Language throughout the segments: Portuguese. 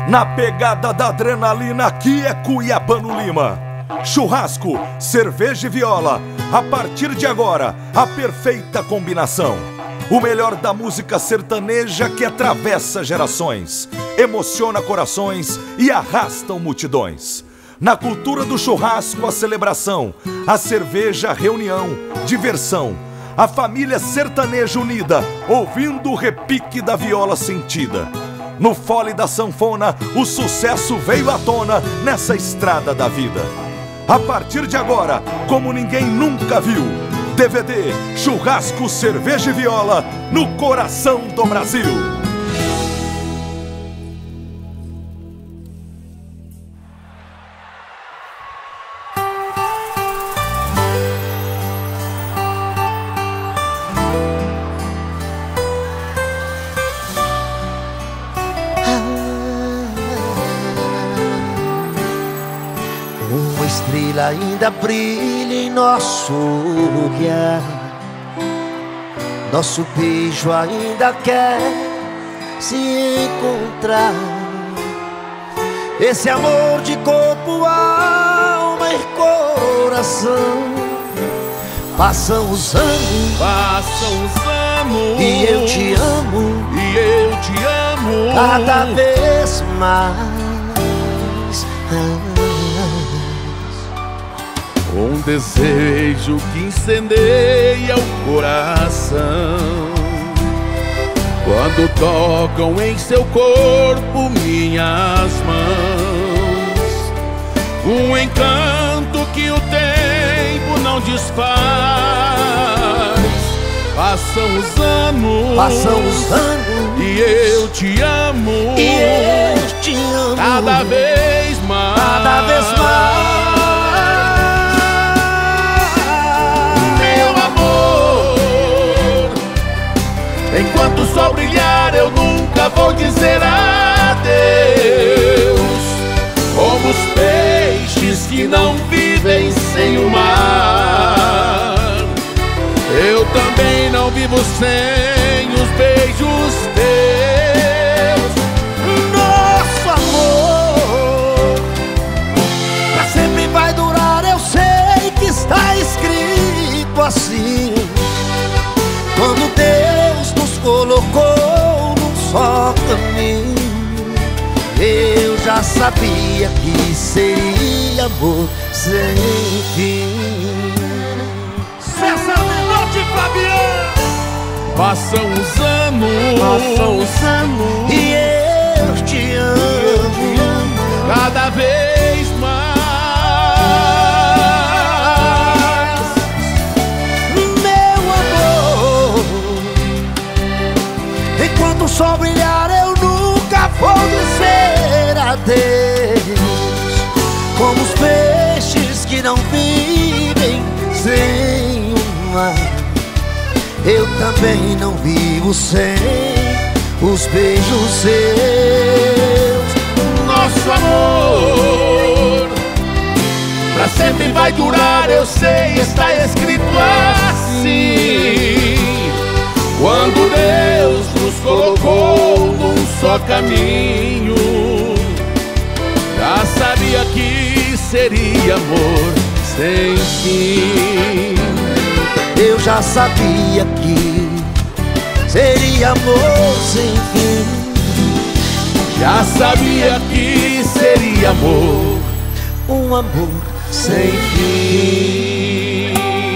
Na pegada da adrenalina, aqui é Cuiabano Lima. Churrasco, cerveja e viola, a partir de agora, a perfeita combinação. O melhor da música sertaneja que atravessa gerações, emociona corações e arrasta multidões. Na cultura do churrasco, a celebração, a cerveja, a reunião, diversão. A família sertaneja unida, ouvindo o repique da viola sentida. No fole da sanfona, o sucesso veio à tona nessa estrada da vida. A partir de agora, como ninguém nunca viu, DVD, churrasco, cerveja e viola no coração do Brasil. Uma estrela ainda brilha em nosso olhar, nosso beijo ainda quer se encontrar. Esse amor de corpo, alma e coração. Passam os anos, e eu te amo, cada vez mais. Um desejo que incendeia o coração quando tocam em seu corpo minhas mãos. Um encanto que o tempo não desfaz. Passam os anos, e eu te amo, cada vez mais, cada vez mais. Enquanto o sol brilhar, eu nunca vou dizer adeus. Como os peixes que não vivem sem o mar, eu também não vivo sem os beijos teus. Nosso amor pra sempre vai durar, eu sei que está escrito assim. Quando Deus nos colocou num só caminho, eu já sabia que seria amor sem fim. César Menotti e Fabiano. Passam os anos, e eu te amo, cada vez mais. Enquanto o sol brilhar, eu nunca vou dizer adeus. Como os peixes que não vivem sem o mar, eu também não vivo sem os beijos seus. Nosso amor pra sempre vai durar, eu sei, está escrito assim. Quando Deus nos colocou num só caminho, já sabia que seria amor sem fim. Eu já sabia que seria amor sem fim. Já sabia que seria amor, um amor sem fim.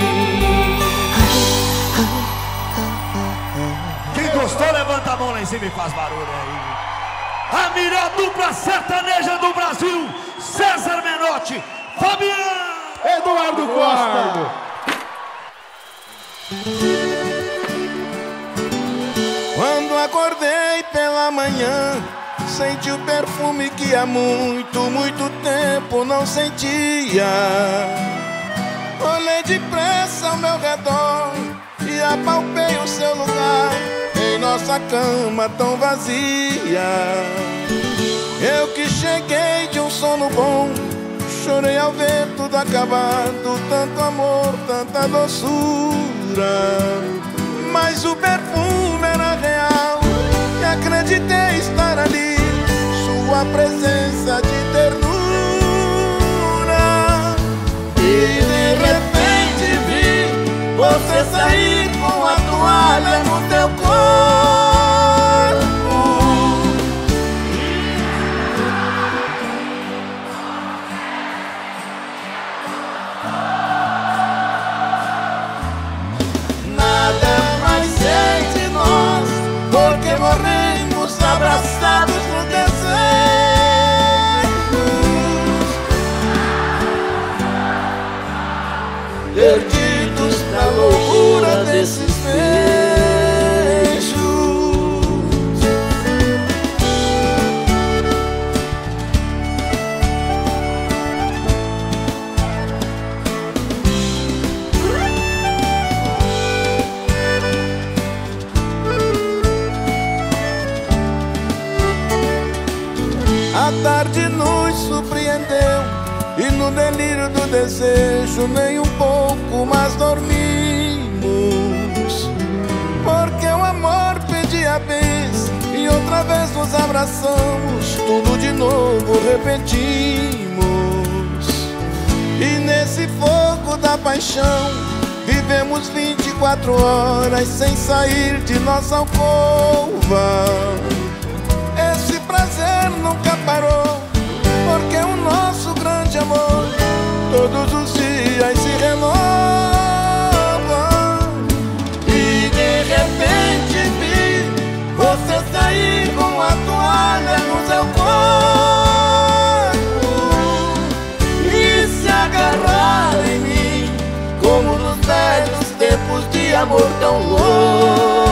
Gostou? Levanta a mão lá em cima e faz barulho aí. A melhor dupla sertaneja do Brasil, César Menotti, Fabiano, Eduardo Costa. Quando acordei pela manhã, senti o perfume que há muito, muito tempo não sentia. Olhei depressa ao meu redor e apalpei o seu lugar em nossa cama tão vazia. Eu que cheguei de um sono bom, chorei ao ver tudo acabado. Tanto amor, tanta doçura, mas o perfume era real e acreditei estar ali. Sua presença nada mais entre nós, porque morremos abraçados no desejo, perdidos na loucura desses beijos. A tarde nos surpreendeu e no delírio do desejo nem um pouco mais dormimos, porque o amor pedia vez e outra vez nos abraçamos, tudo de novo repetimos. E nesse fogo da paixão vivemos 24 horas sem sair de nossa alcova. Esse prazer nunca parou, porque o nosso grande amor todos os dias se renova. E de repente vi você sair com a toalha no seu corpo e se agarrar em mim, como nos velhos tempos de amor tão louco.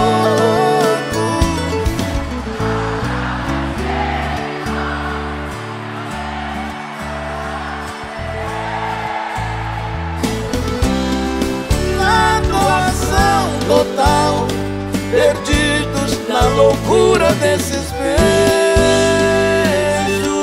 Total, perdidos na loucura desses beijos.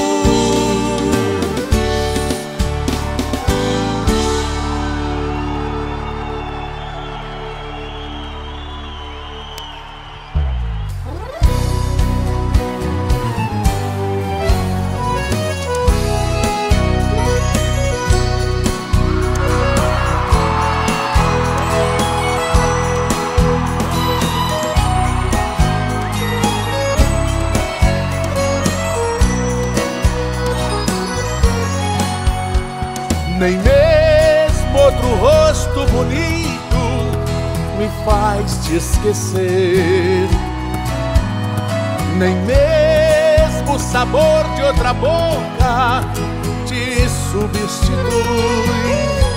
Nem mesmo outro rosto bonito me faz te esquecer. Nem mesmo o sabor de outra boca te substitui.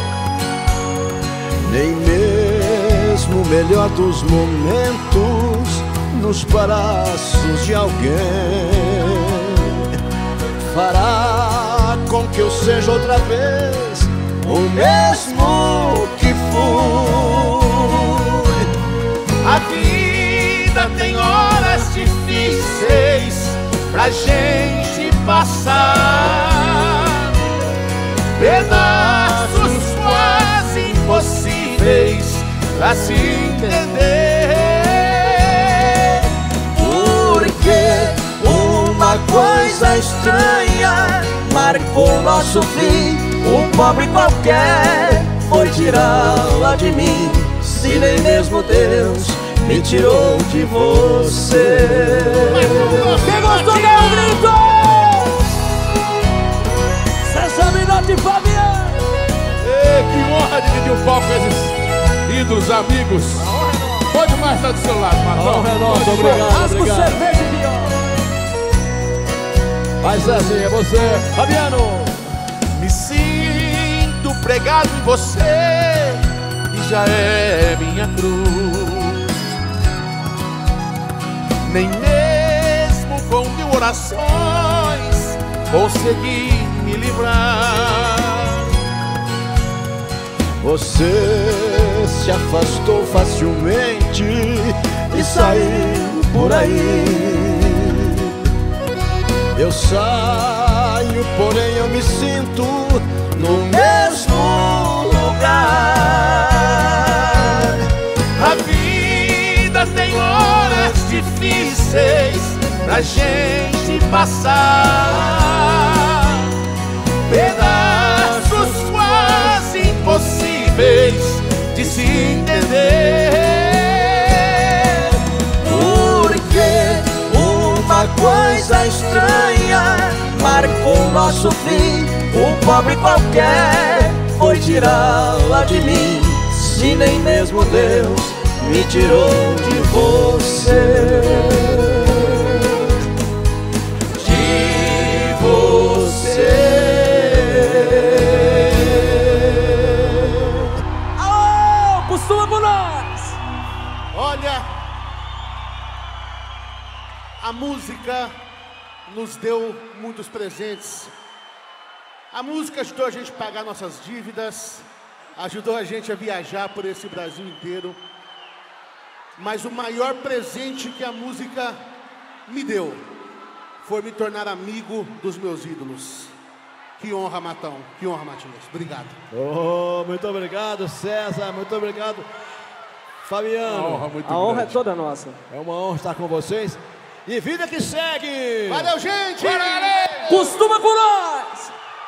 Nem mesmo o melhor dos momentos nos braços de alguém fará com que eu seja outra vez o mesmo que fui. A vida tem horas difíceis pra gente passar, pedaços quase impossíveis pra se entender. Porque uma coisa estranha marcou nosso fim. Um pobre qualquer foi tirá-la de mim, se nem mesmo Deus me tirou de você. Quem gostou, dá um grito! César Menotti e Fabiano! Que honra dividir o palco com esses ídolos, amigos. Pode mais estar do seu lado, Marcão. Nossa, obrigado, Churrasco, obrigado. cerveja e viola. Vai, Zezinho, é você. Fabiano! Me sinto pregado em você e já é minha cruz. Nem mesmo com 1000 orações consegui me livrar. Você se afastou facilmente e saiu por aí. Eu saio, porém eu me sinto no mesmo lugar. A vida tem horas difíceis pra gente passar, pedaços quase impossíveis de se entender. Porque uma coisa estranha marcou nosso fim. Um pobre qualquer foi tirá-la de mim, se nem mesmo Deus me tirou de você. De você. Alô, costuma por nós! Olha, a música nos deu muitos presentes. A música ajudou a gente a pagar nossas dívidas, ajudou a gente a viajar por esse Brasil inteiro. Mas o maior presente que a música me deu foi me tornar amigo dos meus ídolos. Que honra, Matão. Que honra, Matias. Obrigado. Oh, muito obrigado, César. Muito obrigado, Fabiano. A honra é toda nossa. É uma honra estar com vocês. E vida que segue! Valeu, gente! Costuma por nós!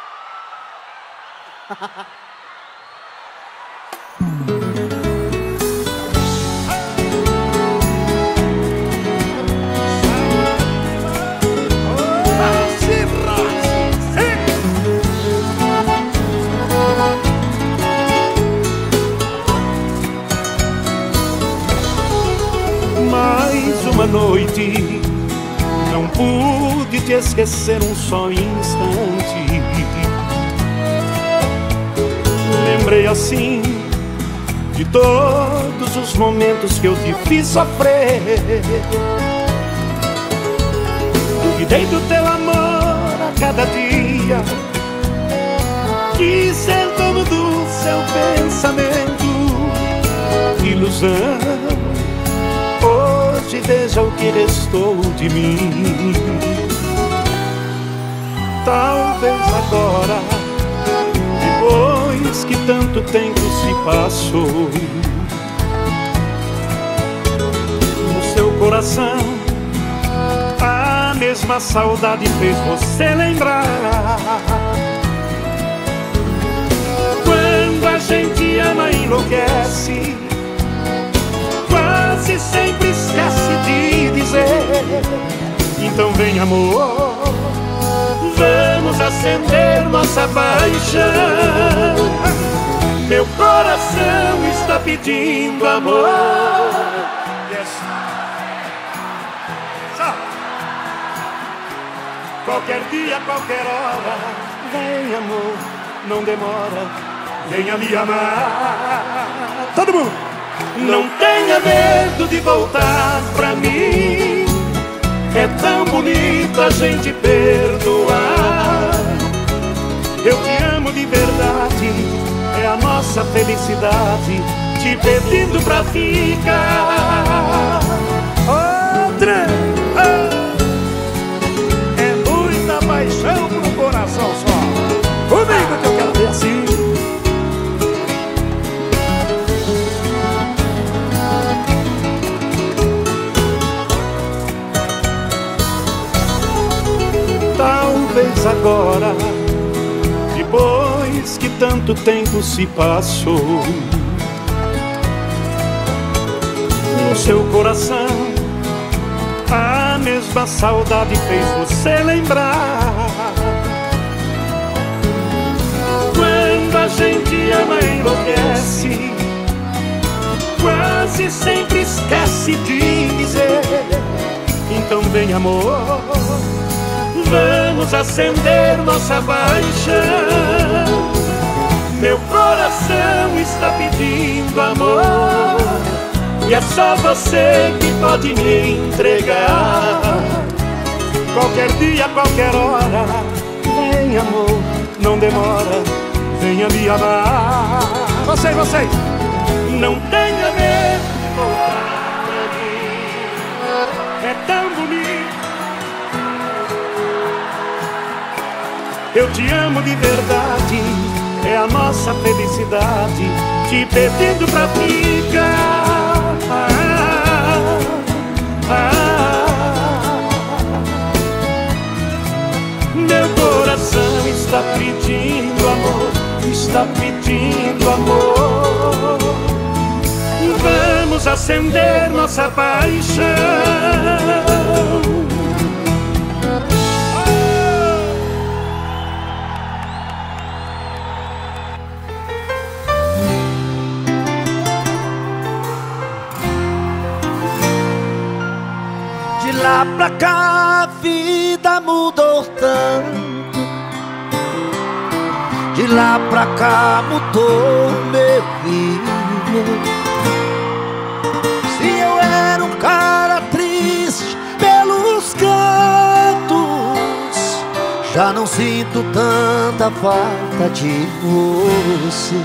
Mais uma noite, não pude te esquecer um só instante. Lembrei assim de todos os momentos que eu te fiz sofrer. Duvidei do teu amor a cada dia, quis ser dono do seu pensamento. Ilusão, hoje veja o que restou de mim. Talvez agora, depois que tanto tempo se passou, no seu coração a mesma saudade fez você lembrar. Quando a gente ama e enlouquece, quase sempre esquece de dizer. Então vem, amor, vamos acender nossa paixão. Meu coração está pedindo amor. Yes. Qualquer dia, qualquer hora, vem, amor, não demora, venha me amar. Todo mundo! Não tenha medo de voltar pra mim. É tão bonito a gente perdoar. Eu te amo de verdade, é a nossa felicidade, te pedindo pra ficar. Outra, é muita paixão pro coração só. Comigo que eu quero ver assim. Talvez agora, depois que tanto tempo se passou, no seu coração a mesma saudade fez você lembrar. Quando a gente ama e enlouquece, quase sempre esquece de dizer. Então vem, amor, vamos acender nossa paixão. Meu coração está pedindo amor, e é só você que pode me entregar. Qualquer dia, qualquer hora, vem, amor, não demora, venha me amar. Você, não tenha medo de voltar pra mim. É tão bonito. Eu te amo de verdade, é a nossa felicidade, te pedindo pra ficar. Meu coração está pedindo amor, está pedindo amor. Vamos acender nossa paixão. lá pra cá a vida mudou tanto. De lá pra cá mudou meu viver. Se eu era um cara triste pelos cantos, já não sinto tanta falta de você.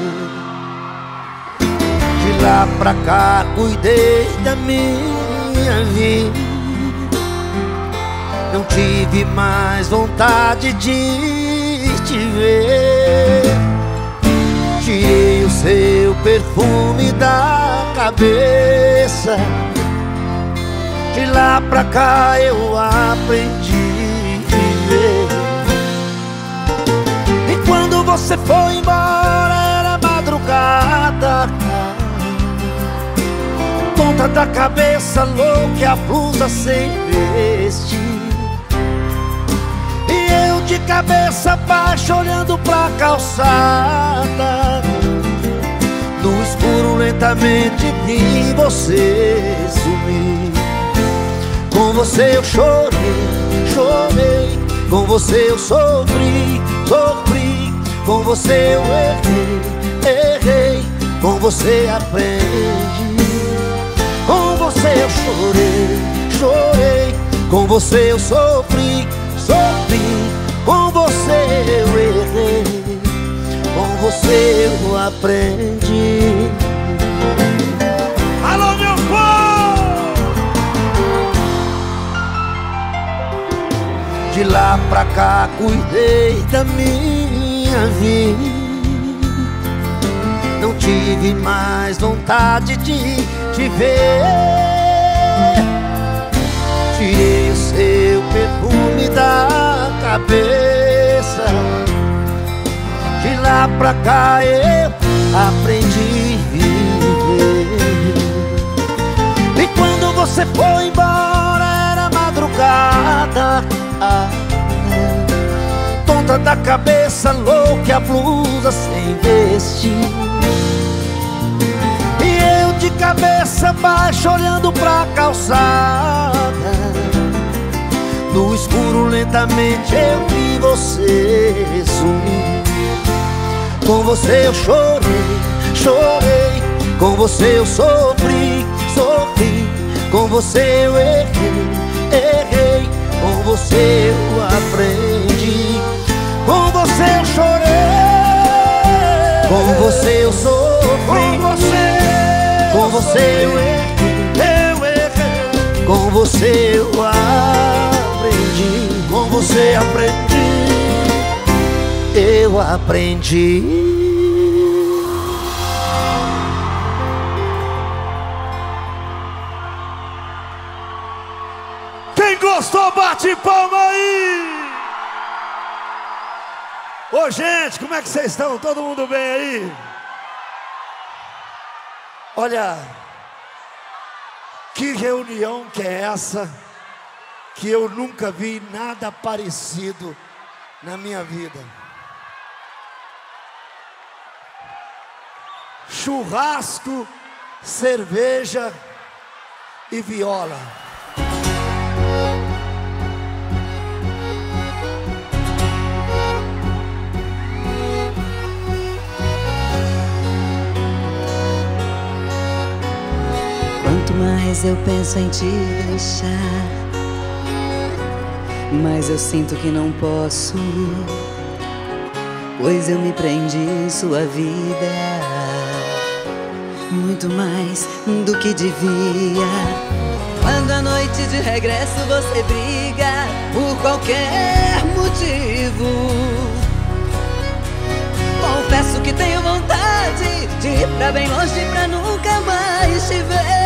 De lá pra cá cuidei da minha vida, não tive mais vontade de te ver. Tirei o seu perfume da cabeça. De lá pra cá eu aprendi a viver. E quando você foi embora era madrugada, tonta da cabeça, louca e a blusa sem vestir. E eu de cabeça baixa olhando pra calçada. No escuro lentamente vi você sumir. Com você eu chorei, chorei. Com você eu sofri, sofri. Com você eu errei, errei. Com você aprendi. Com você eu chorei, chorei. Com você eu sofri, sofri. Com você eu errei. Com você eu aprendi. Alô, meu povo! De lá pra cá cuidei da minha vida, não tive mais vontade de te ver. Tirei o seu perfume da cabeça. De lá pra cá eu aprendi a viver. E quando você foi embora era madrugada, tonta da cabeça, louca e a blusa sem vestir. E eu de cabeça baixa olhando pra calçada. No escuro lentamente eu vi você sumir. Com você eu chorei, chorei. Com você eu sofri, sofri. Com você eu errei, errei. Com você eu aprendi. Com você eu chorei, com você eu sofri. Com você eu errei, com você eu aprendi. Com você aprendi, eu aprendi. Quem gostou, bate palma aí! Ô gente, como é que vocês estão? Todo mundo bem aí? Olha, que reunião que é essa, que eu nunca vi nada parecido na minha vida. Churrasco, cerveja e viola. Quanto mais eu penso em te deixar, mas eu sinto que não posso, pois eu me prendi em sua vida muito mais do que devia. Quando à noite de regresso você briga por qualquer motivo, confesso que tenho vontade de ir pra bem longe pra nunca mais te ver.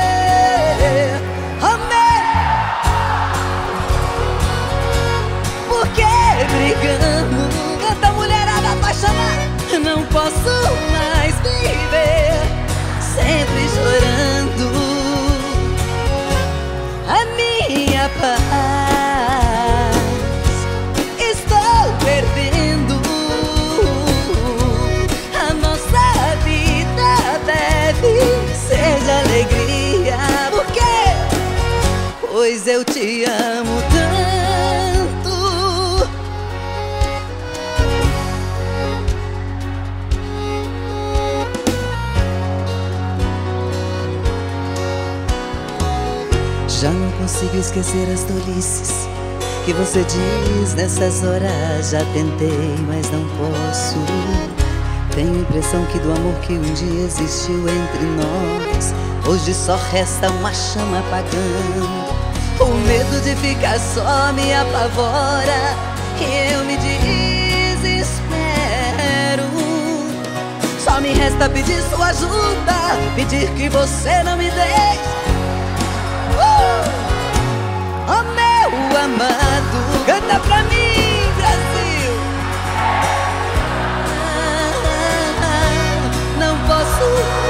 Por que brigamos? Tanta mulherada apaixonada, não posso mais viver sempre chorando. A minha paz estou perdendo. A nossa vida deve ser de alegria. pois eu te amo tanto. Já não consigo esquecer as tolices que você diz nessas horas. Já tentei, mas não posso. Tenho a impressão que do amor que um dia existiu entre nós, hoje só resta uma chama apagando. O medo de ficar só me apavora e eu me desespero. Só me resta pedir sua ajuda, pedir que você não me deixe. Oh meu amado, canta pra mim, Brasil. Não posso.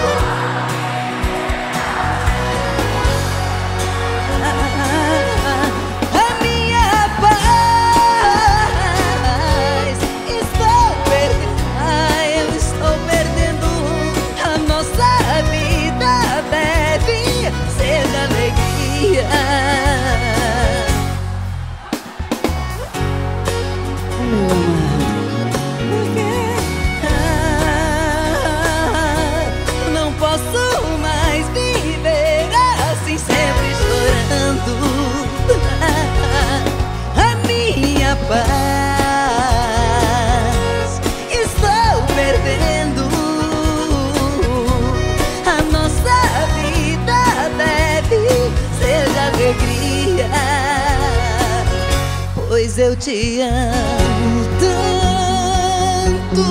A minha paz estou perdendo. Eu estou perdendo. A nossa vida deve ser de alegria. Meu amado, não posso mais viver assim, sempre chorando. A minha paz estou perdendo. A nossa vida deve ser de alegria, pois eu te amo tanto.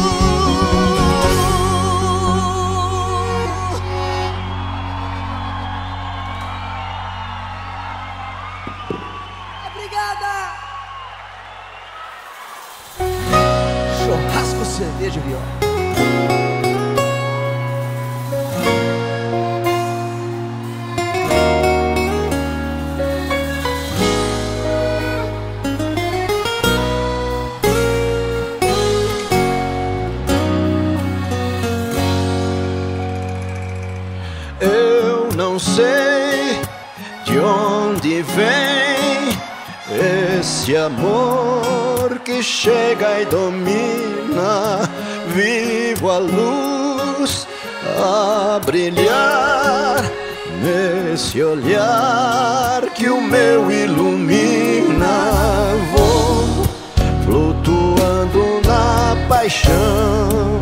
Obrigada! Churrasco, cerveja e viola. Eu não sei de onde vem esse amor que chega e domina. Vivo a luz a brilhar nesse olhar que o meu ilumina. Vou flutuando na paixão.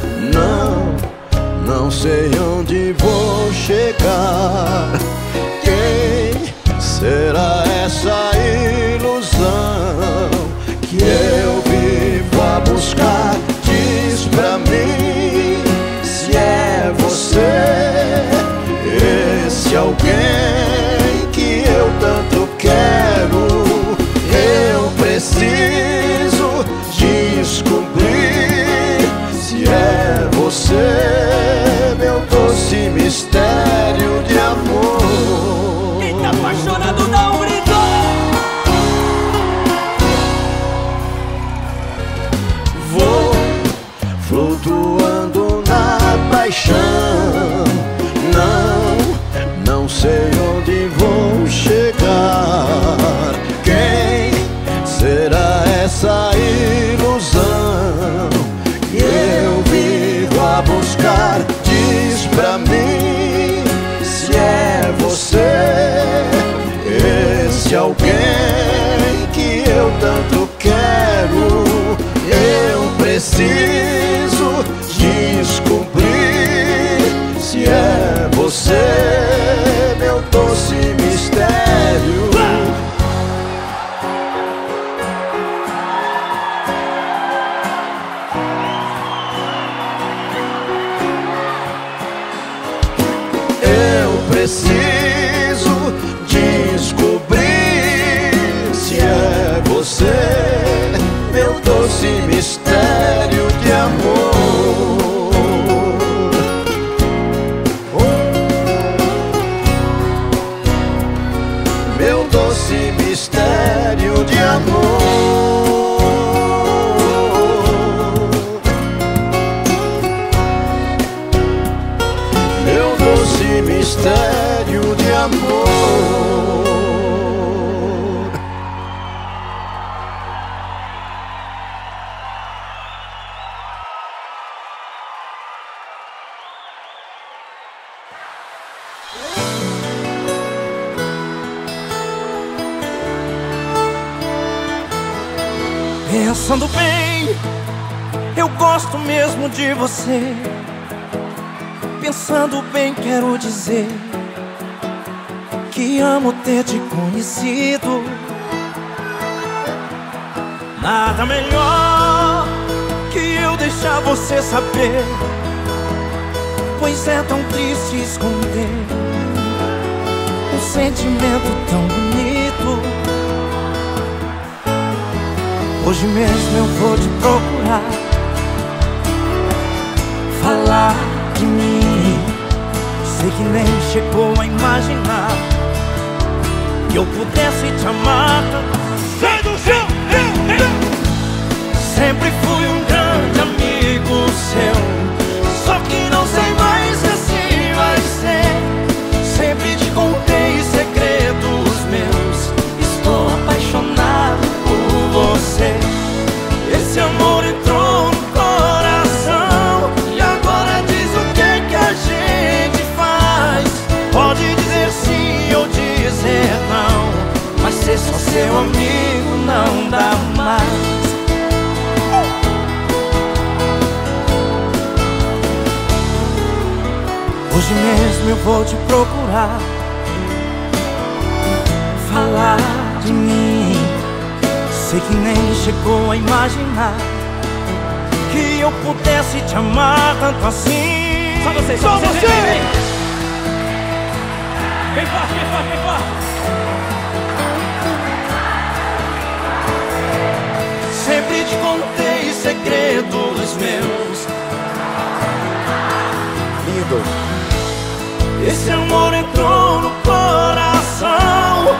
Não sei onde vou chegar. Quem será essa ilusão que eu vivo a buscar? Diz pra mim se é você, esse alguém que eu tanto quero. Eu preciso descobrir se é você, meu doce mistério de amor. Quem tá apaixonado dá um grito. Vou flutuando na paixão. Não sei onde vou chegar. Quem será essa ilusão que eu vivo a buscar? Diz pra mim se é você, esse alguém que eu tanto quero. Eu preciso descobrir se é você, meu doce mistério. Preciso descobrir se é você, meu doce mistério de amor. Meu doce mistério de amor. Meu doce mistério de amor. Pensando bem, eu gosto mesmo de você. Pensando bem, quero dizer que amo ter te conhecido. Nada melhor que eu deixar você saber, pois é tão triste esconder um sentimento tão bonito. Hoje mesmo eu vou te procurar, falar de mim. Sei que nem chegou a imaginar que eu pudesse te amar. Sai do chão! Sempre fui um grande amigo seu, só que não sei mais se assim vai ser. Sempre te contei segredos meus, estou apaixonado por você. Esse amor entrou no coração e agora diz o que a gente faz. Pode dizer sim ou dizer não, mas ser só seu amigo não dá mais. Hoje mesmo eu vou te procurar, falar de mim. Sei que nem chegou a imaginar que eu pudesse te amar tanto assim. Só você, só você! Vem forte, vem forte, vem forte! Sempre te contei segredos meus, lindo. Esse amor entrou no coração.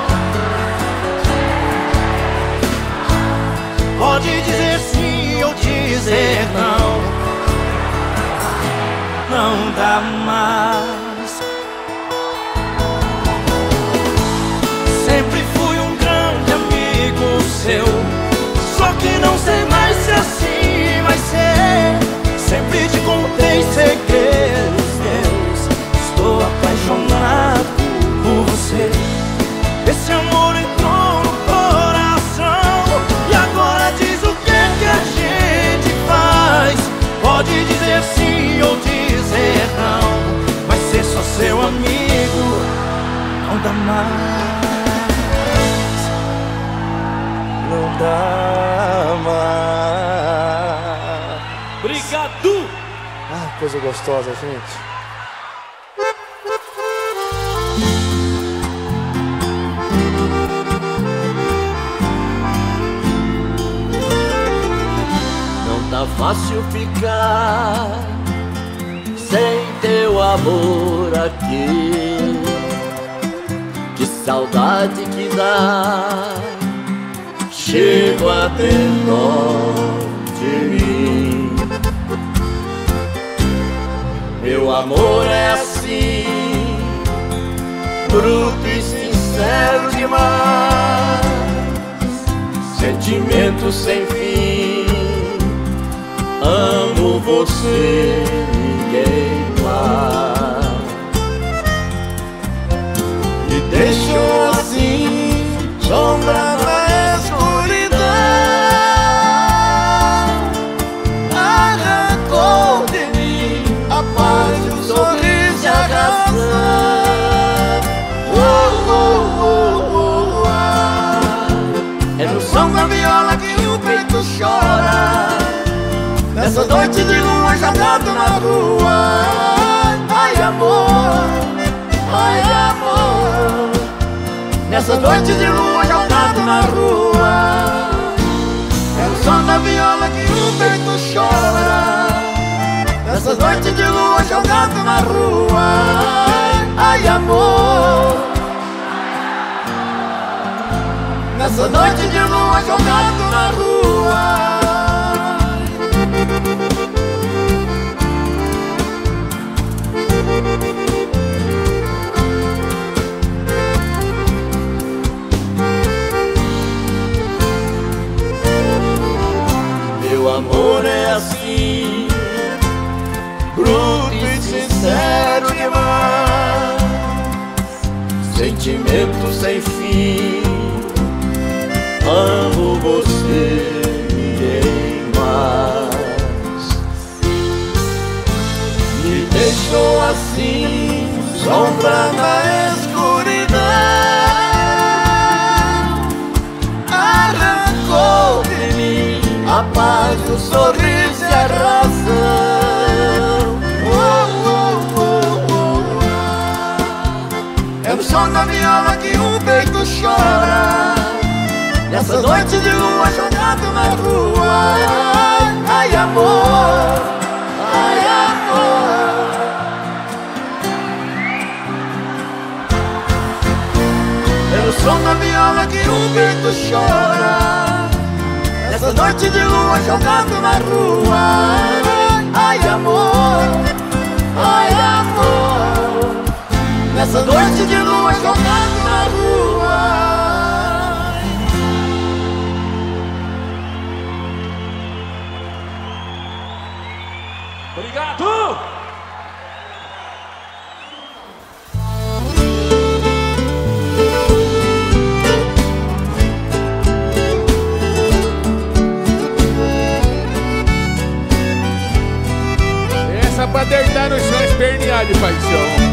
Pode dizer sim ou dizer não, não dá mais. Sempre fui um grande amigo seu, só que não sei mais se assim vai ser. Sempre te contei segredos meus, estou apaixonado por você. Esse amor entrou no coração e agora diz o que a gente faz. Pode dizer sim ou dizer não, mas ser só seu amigo não dá mais. Não dá mais. Obrigado! Ah, coisa gostosa, gente. Tá fácil ficar sem teu amor aqui. Que saudade que dá, chego a ter dó de mim. Meu amor é assim, bruto e sincero demais, sentimento sem fim. Amo você, ninguém mais. Me deixou assim, sombra na escuridão. Arrancou de mim a paz, o sorriso e a razão. É no som da viola que o peito chora, nessa noite de lua jogado na rua. Ai amor, nessa noite de lua jogado na rua. É o som da viola que o peito chora, nessa noite de lua jogado na rua. Ai amor, nessa noite de lua jogado na rua. Meu amor é assim, bruto e sincero demais, sentimento sem fim. Amo você, estou assim, sombra na escuridão. Arrancou de mim a paz, o sorriso e a razão. É no som da viola que um peito chora, nessa noite de lua jogado na rua. Ai, amor, ai, amor. É no som da viola que um peito chora, nessa noite de lua jogado na rua. Ai, amor, ai, amor. Nessa noite de lua jogado na rua. Obrigado! Essa pra deitar no chão, espernear de paixão.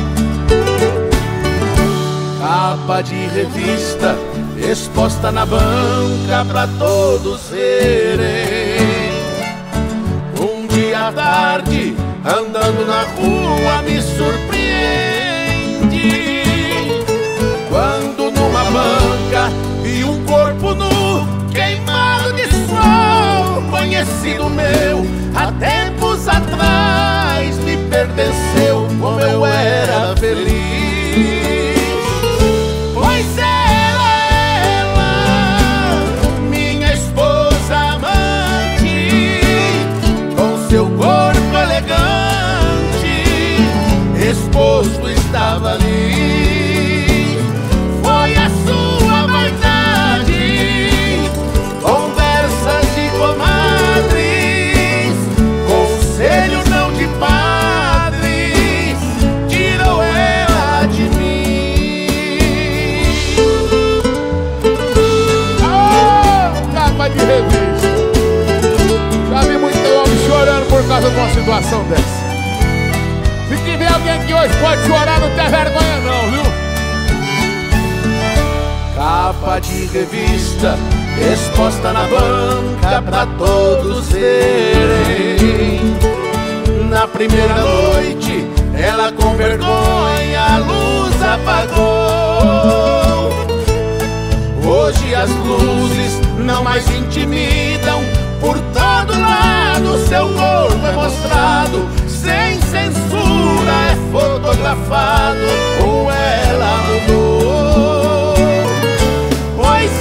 Capa de revista exposta na banca pra todos verem. Um dia à tarde, andando na rua, me surpreendi quando numa banca vi um corpo nu, queimado de sol. Conhecido meu, há tempos atrás me pertenceu, como eu era feliz. Pois ela, minha esposa amante, com seu corpo elegante, exposto estava ali. Foi a sua vaidade, conversas de comadres, conselho não de padres, tirou ela de mim. De revista. Já vi muito homem chorando por causa de uma situação dessa. Se tiver alguém que hoje pode chorar, não tem vergonha não, viu? Capa de revista exposta na banca pra todos verem. Na primeira noite, ela com vergonha a luz apagou. Hoje as luzes não mais intimidam, por todo lado seu corpo é mostrado, sem censura é fotografado, ou ela mudou. Pois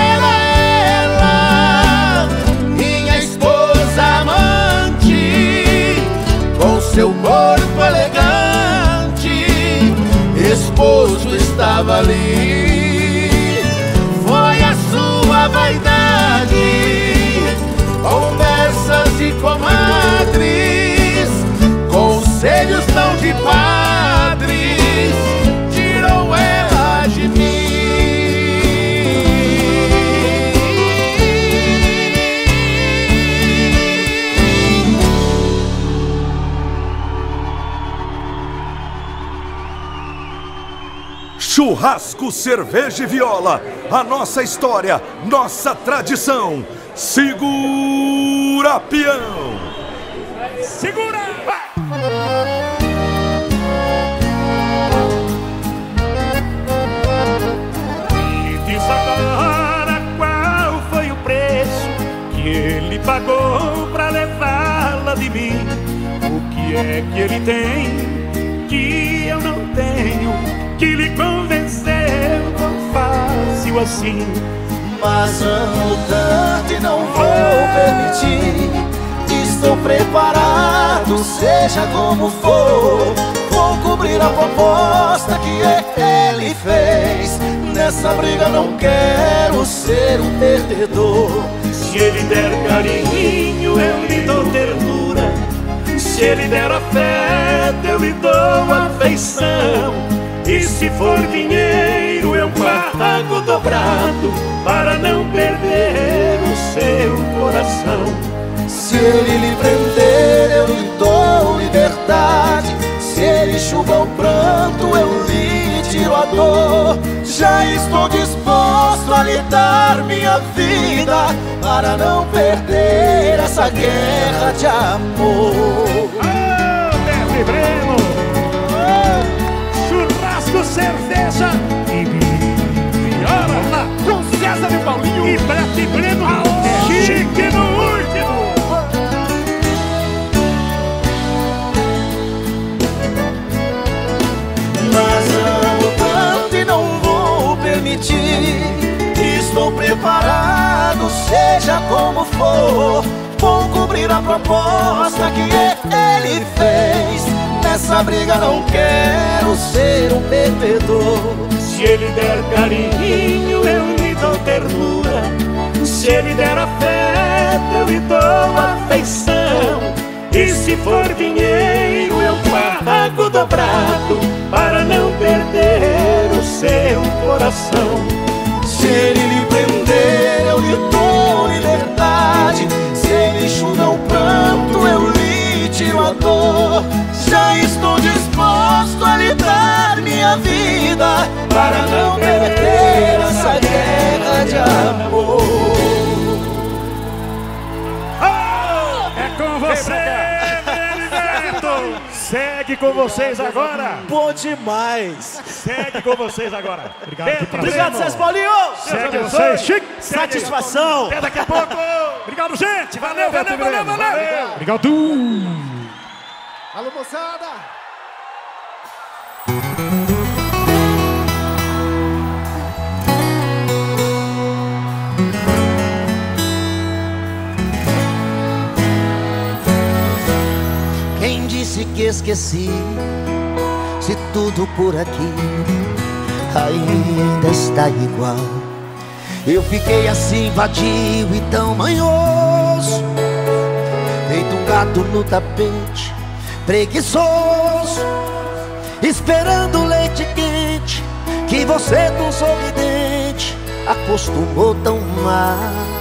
ela, minha esposa amante, com seu corpo elegante, exposto estava ali. Foi a sua vaidade, conversas de comadres, conselhos não de padres, tirou ela de mim. Churrasco, cerveja e viola, a nossa história, nossa tradição. Segura, peão! Segura! Me diz agora qual foi o preço que ele pagou pra levá-la de mim. O que é que ele tem que eu não tenho, que lhe convenceu tão fácil assim? Mas amo tanto e não vou permitir. Estou preparado, seja como for. Vou cobrir a proposta que ele fez. Nessa briga não quero ser um perdedor. Se ele der carinho, eu lhe dou ternura. Se ele der afeto, eu lhe dou afeição. E se for dinheiro, eu pago dobrado, para não perder o seu coração. Se ele lhe prender, eu lhe dou liberdade. Se pranto eu lhe tiro a dor. Já estou disposto a lhe dar minha vida para não perder essa guerra de amor. Beto e Breno, churrasco, cerveja e viola com César e Paulinho e Beto e Breno. Chique no último. Mas amo tanto e não vou permitir. Estou preparado, seja como for. Vou cobrir a proposta que ele fez. Nessa briga não quero ser um perdedor. Se ele der carinho, eu lhe dou ternura. Se ele der afeto, eu lhe dou afeição. E se for dinheiro, eu pago dobrado para não perder o seu coração. Se ele lhe prender, eu lhe dou liberdade. Se ele enxuga o pranto, eu lhe tiro a dor. Já estou disposto a lhe dar minha vida para não perder essa guerra de amor. É com você, Beto! Segue com vocês agora. Bom demais. Segue com vocês agora. Obrigado, César Paulinho. Segue vocês, Chico. Satisfação. Até daqui a pouco. Obrigado, gente. Valeu. Obrigado. Alô, moçada. Quem disse que esqueci? Se tudo por aqui ainda está igual. Eu fiquei assim vadio e tão manhoso, feito um gato no tapete, preguiçoso, esperando o leite quente que você tão sorridente acostumou tão mal.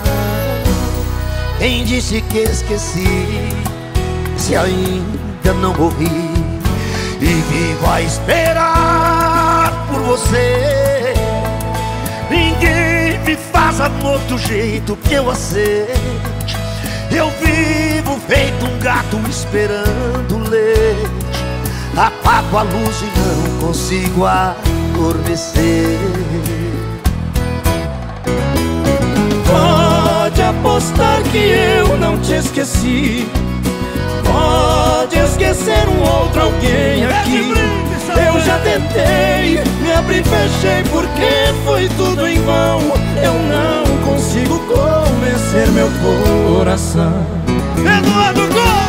Quem disse que esqueci? Se ainda não morri e vivo a esperar por você. Ninguém me faz amor do jeito que eu aceite. Eu vivo feito um gato esperando leite. Apago a luz e não consigo adormecer. Pode apostar que eu não te esqueci. Pode esquecer um outro alguém aqui. Eu já tentei, me abri e fechei porque foi tudo em vão. Eu não consigo convencer meu coração. Eduardo Gol!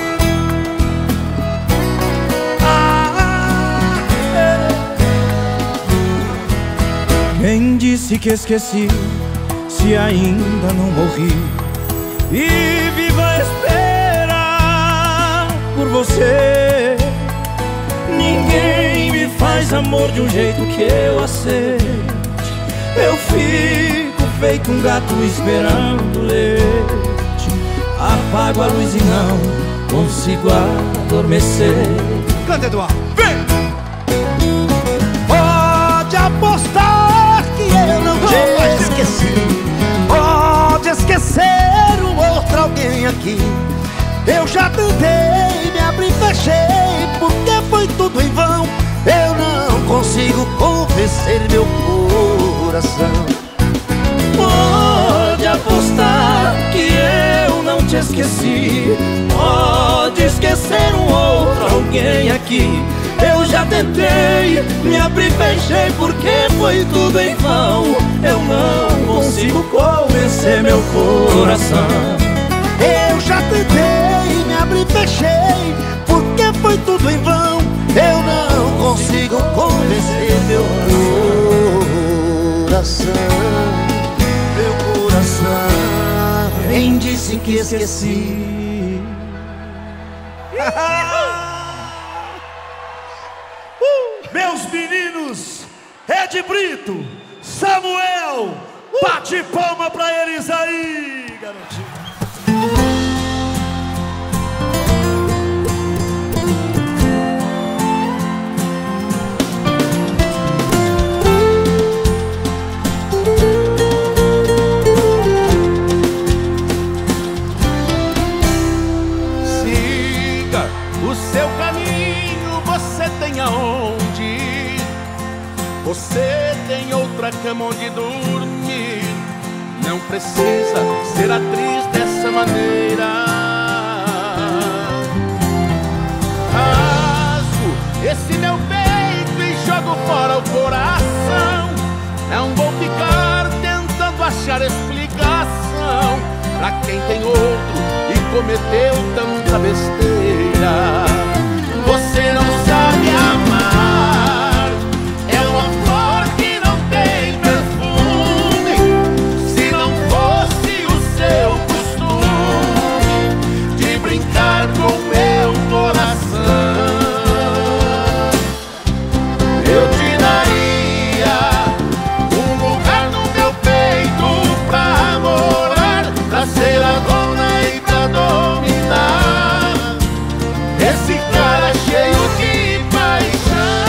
Quem disse que esqueci? Se ainda não morri e vivo a esperar por você. Ninguém me faz amor de um jeito que eu aceite. Eu fico feito um gato esperando leite. Apago a luz e não consigo adormecer. Canta, Eduardo! Vem! Pode apostar que eu não te esqueci. Pode esquecer um outro alguém aqui. Eu já tentei, me abri e fechei porque foi tudo em vão. Eu não consigo convencer meu coração. Pode apostar que eu não te esqueci. Pode esquecer um outro alguém aqui. Eu já tentei, me abri e fechei porque foi tudo em vão. Eu não consigo convencer meu coração. Eu já tentei, me abri e fechei porque foi tudo em vão. Eu não consigo convencer meu coração. Meu coração. Quem disse que esqueci? Meus meninos, Ed Brito, Samuel, bate palma pra eles aí, garotinho. Você tem outra cama onde dormir. Não precisa ser atriz dessa maneira. Rasgo esse meu peito e jogo fora o coração. Não vou ficar tentando achar explicação pra quem tem outro e cometeu tanta besteira. Você não sabe amar, é uma flor que não tem perfume. Se não fosse o seu costume de brincar com meu coração, eu te daria um lugar no meu peito pra morar, pra ser a dona e pra dominar esse cara cheio de paixão.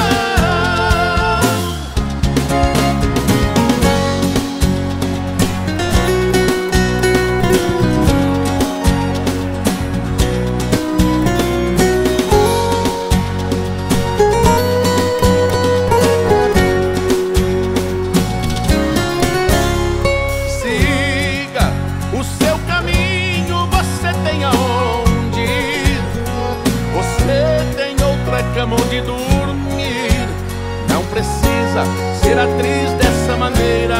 Siga o seu caminho, você tem aonde ir. Você tem outra cama onde dormir. Não precisa ser atriz dessa maneira.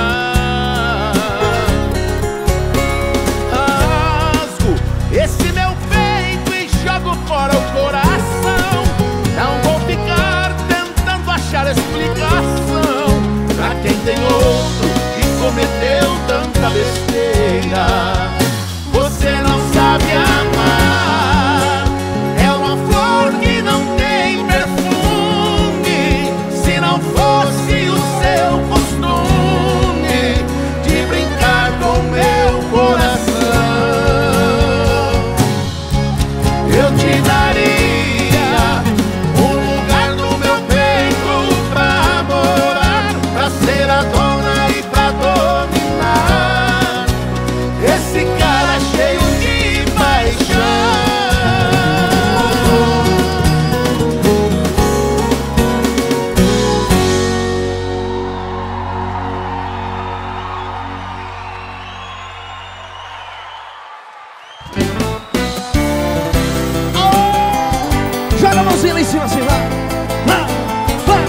Rasgo esse meu peito e jogo fora o coração. Não vou ficar tentando achar explicação pra quem tem outro e cometeu tanta besteira. Você não sabe amar, é uma flor que não tem perfume. Se não fosse o seu costume de brincar com meu coração, eu te daria um lugar no meu peito pra morar, pra ser a dona e pra dominar esse cara cheio de paixão. Joga a mãozinha lá em cima assim, vai. Vai.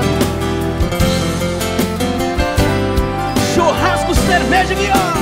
Churrasco, cerveja e viola.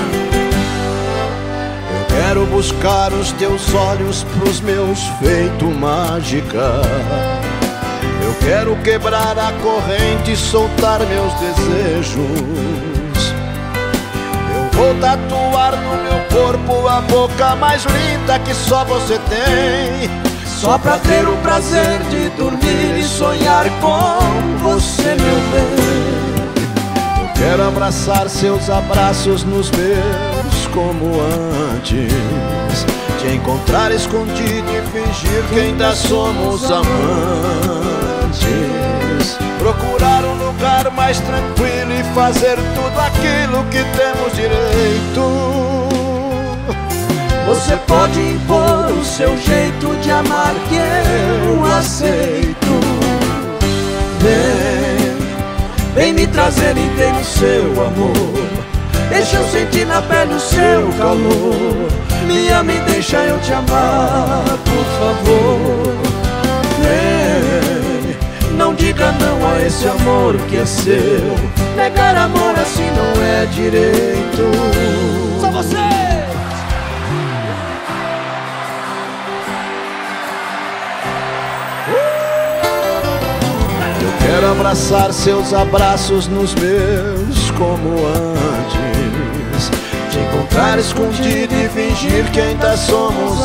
Eu quero buscar os teus olhos pros meus feito mágica. Eu quero quebrar a corrente e soltar meus desejos. Eu vou tatuar no meu corpo a boca mais linda que só você tem, só pra ter o prazer de dormir e sonhar com você, meu bem. Eu quero abraçar seus abraços nos meus como antes, te encontrar escondido e fingir que ainda somos amantes. Procurar um lugar mais tranquilo e fazer tudo aquilo que temos direito. Você pode impor o seu jeito de amar que eu aceito. Vem me trazer inteiro o seu amor. Deixa eu sentir na pele o seu calor. Me ama e deixa eu te amar, por favor. Não diga não a esse amor que é seu. Negar amor assim não é direito. Só você! Quero abraçar seus abraços nos meus como antes, te encontrar escondido e fingir que ainda somos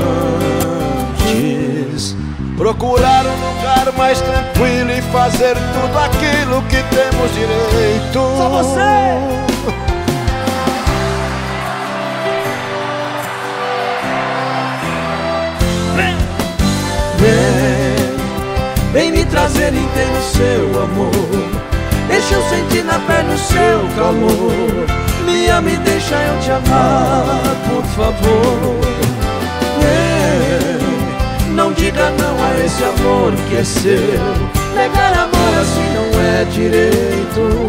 amantes. Procurar um lugar mais tranquilo e fazer tudo aquilo que temos direito. Só você! Vem me trazer inteiro o seu amor. Deixa eu sentir na pele o seu calor. Me ama e deixa eu te amar, por favor. Não diga não a esse amor que é seu. Negar amor assim não é direito.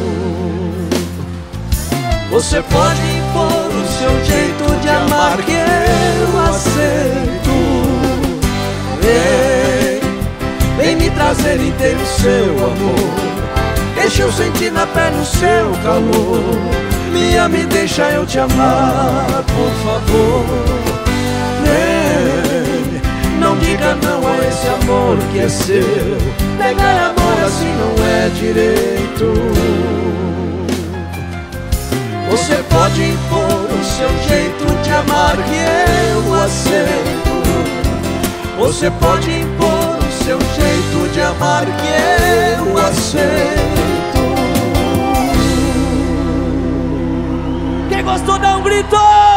Você pode impor o seu jeito de amar que eu aceito. Vem me trazer inteiro seu amor. Deixa eu sentir na pele o seu calor. Me ama e deixa eu te amar, por favor. Não diga não a esse amor que é seu. Negar amor assim não é direito. Você pode impor o seu jeito de amar que eu aceito. Você pode impor o seu jeito de amar que eu aceito. Quem gostou dá um grito!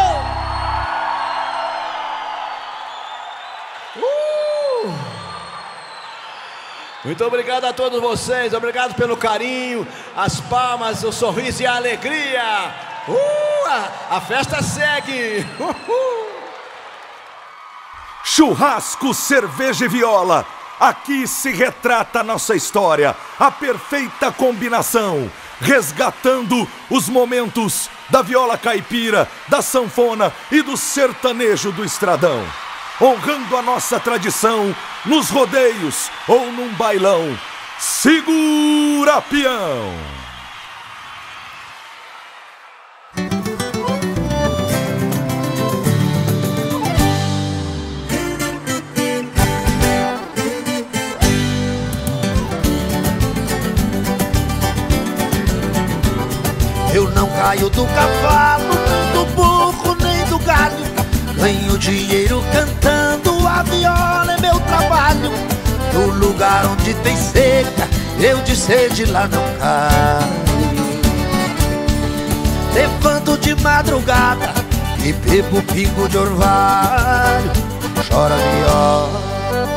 Muito obrigado a todos vocês, obrigado pelo carinho, as palmas, o sorriso e a alegria. A festa segue. Churrasco, cerveja e viola. Aqui se retrata a nossa história, a perfeita combinação, resgatando os momentos da viola caipira, da sanfona e do sertanejo do estradão. Honrando a nossa tradição nos rodeios ou num bailão. Segura, peão! Eu não caio do cavalo, do burro nem do galho. Ganho dinheiro cantando, a viola é meu trabalho. No lugar onde tem seca, eu de sede lá não caio. Levanto de madrugada e bebo pingo de orvalho. Chora viola.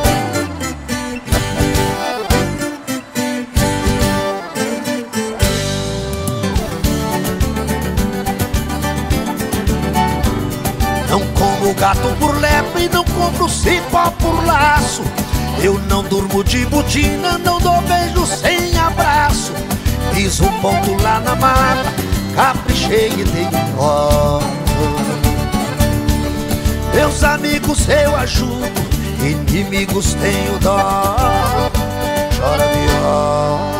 Não como gato por lebre, não compro cipó por laço. Eu não durmo de botina, não dou beijo sem abraço. Fiz um ponto lá na mata, caprichei e dei um nó. Meus amigos eu ajudo, inimigos tenho dó. Chora viola.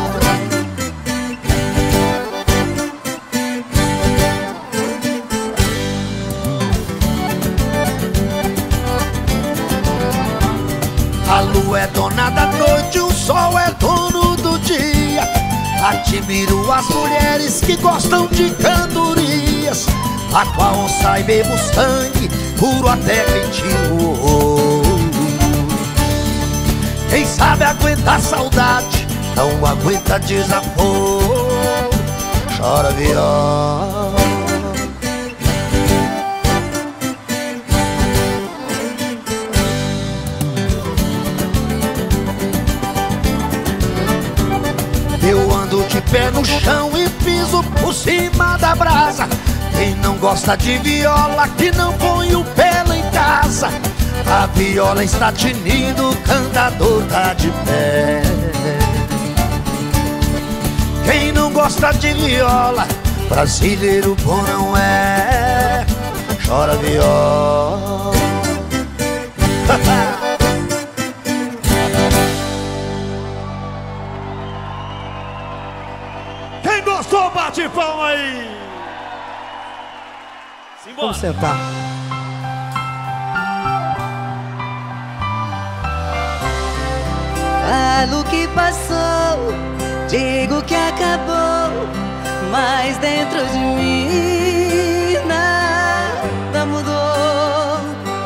A lua é dona da noite, o sol é dono do dia. Admiro as mulheres que gostam de cantorias. A qual sai bebo sangue, puro até quentinho. Quem sabe aguenta a saudade, não aguenta desaforo. Chora viola. Eu ando de pé no chão e piso por cima da brasa. Quem não gosta de viola, que não põe o pé lá em casa. A viola está tinindo, o cantador tá de pé. Quem não gosta de viola, brasileiro bom não é. Chora viola. Quem gostou, bate palma aí. Simbora. Vamos sentar. Falo que passou, digo que acabou, mas dentro de mim nada mudou.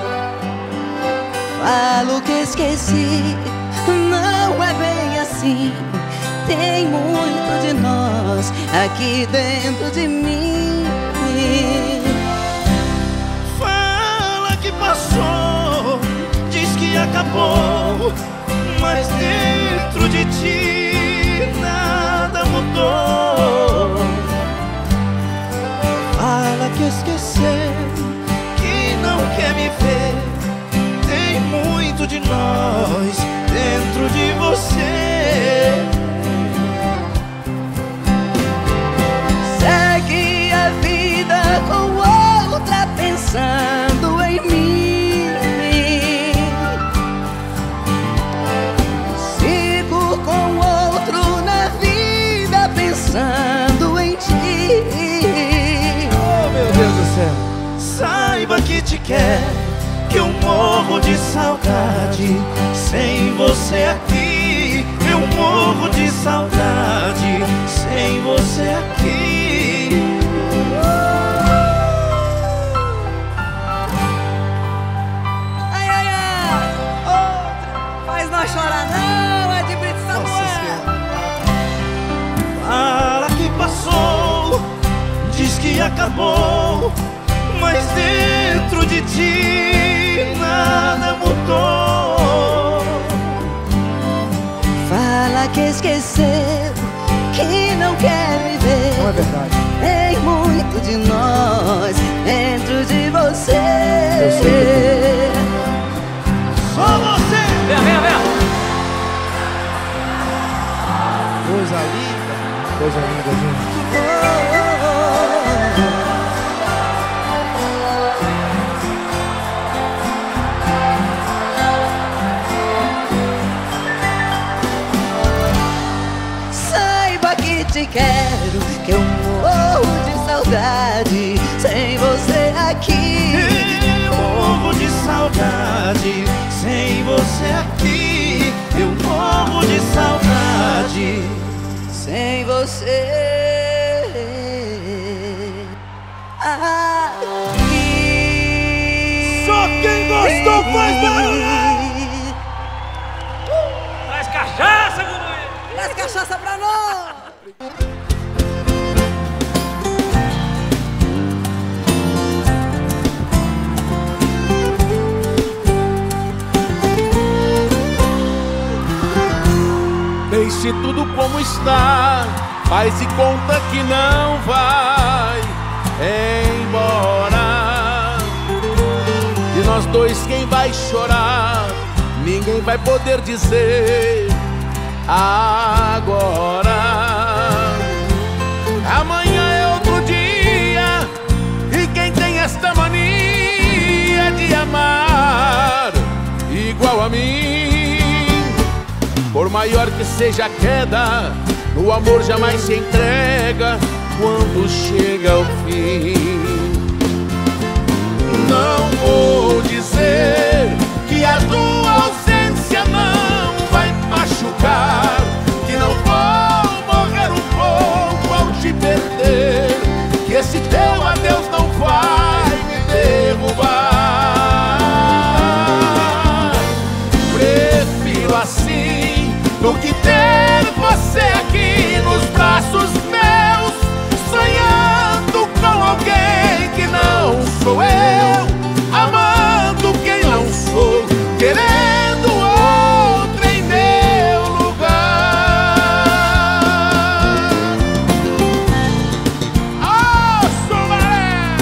Falo que esqueci, não é bem assim. Tem muito de nós aqui dentro de mim. Fala que passou, diz que acabou, mas dentro de ti nada mudou. Fala que esqueceu, que não quer me ver. Tem muito de nós dentro de você. com outra pensando em mim. Sigo com outro na vida pensando em ti. Oh, meu Deus do céu. Saiba que te quero, que eu morro de saudade sem você aqui. Eu morro de saudade sem você aqui. Ai, ai, ai. Outra. Faz nós chorar não, é de Brito Samuel. Fala que passou, diz que acabou, mas dentro de ti nada mudou. Fala que esqueceu, que não quer me ver. Não é verdade. Tem muito de nós dentro de você. Eu sei. Só você. Vem, vem, vem. Coisa linda. Coisa linda, gente. Saiba que te quero, que eu morro de saudade sem você aqui. Eu morro de saudade sem você aqui. Eu morro de saudade sem você aqui. Só quem gostou faz barulho. Traz cachaça, Guru. Traz cachaça pra nós. Deixe tudo como está, faz de conta que não vai embora. De nós dois quem vai chorar, ninguém vai poder dizer agora. Amanhã é outro dia, e quem tem esta mania de amar igual a mim, por maior que seja a queda, o amor jamais se entrega quando chega ao fim. Não vou dizer que a tua ausência não vai machucar, que não vou morrer um pouco ao te perder, que esse teu adeus não vai me derrubar. Prefiro assim do que ter você aqui nos braços meus, sonhando com alguém que não sou eu, amando quem não sou, querendo outra em meu lugar. Oh, Sumaré!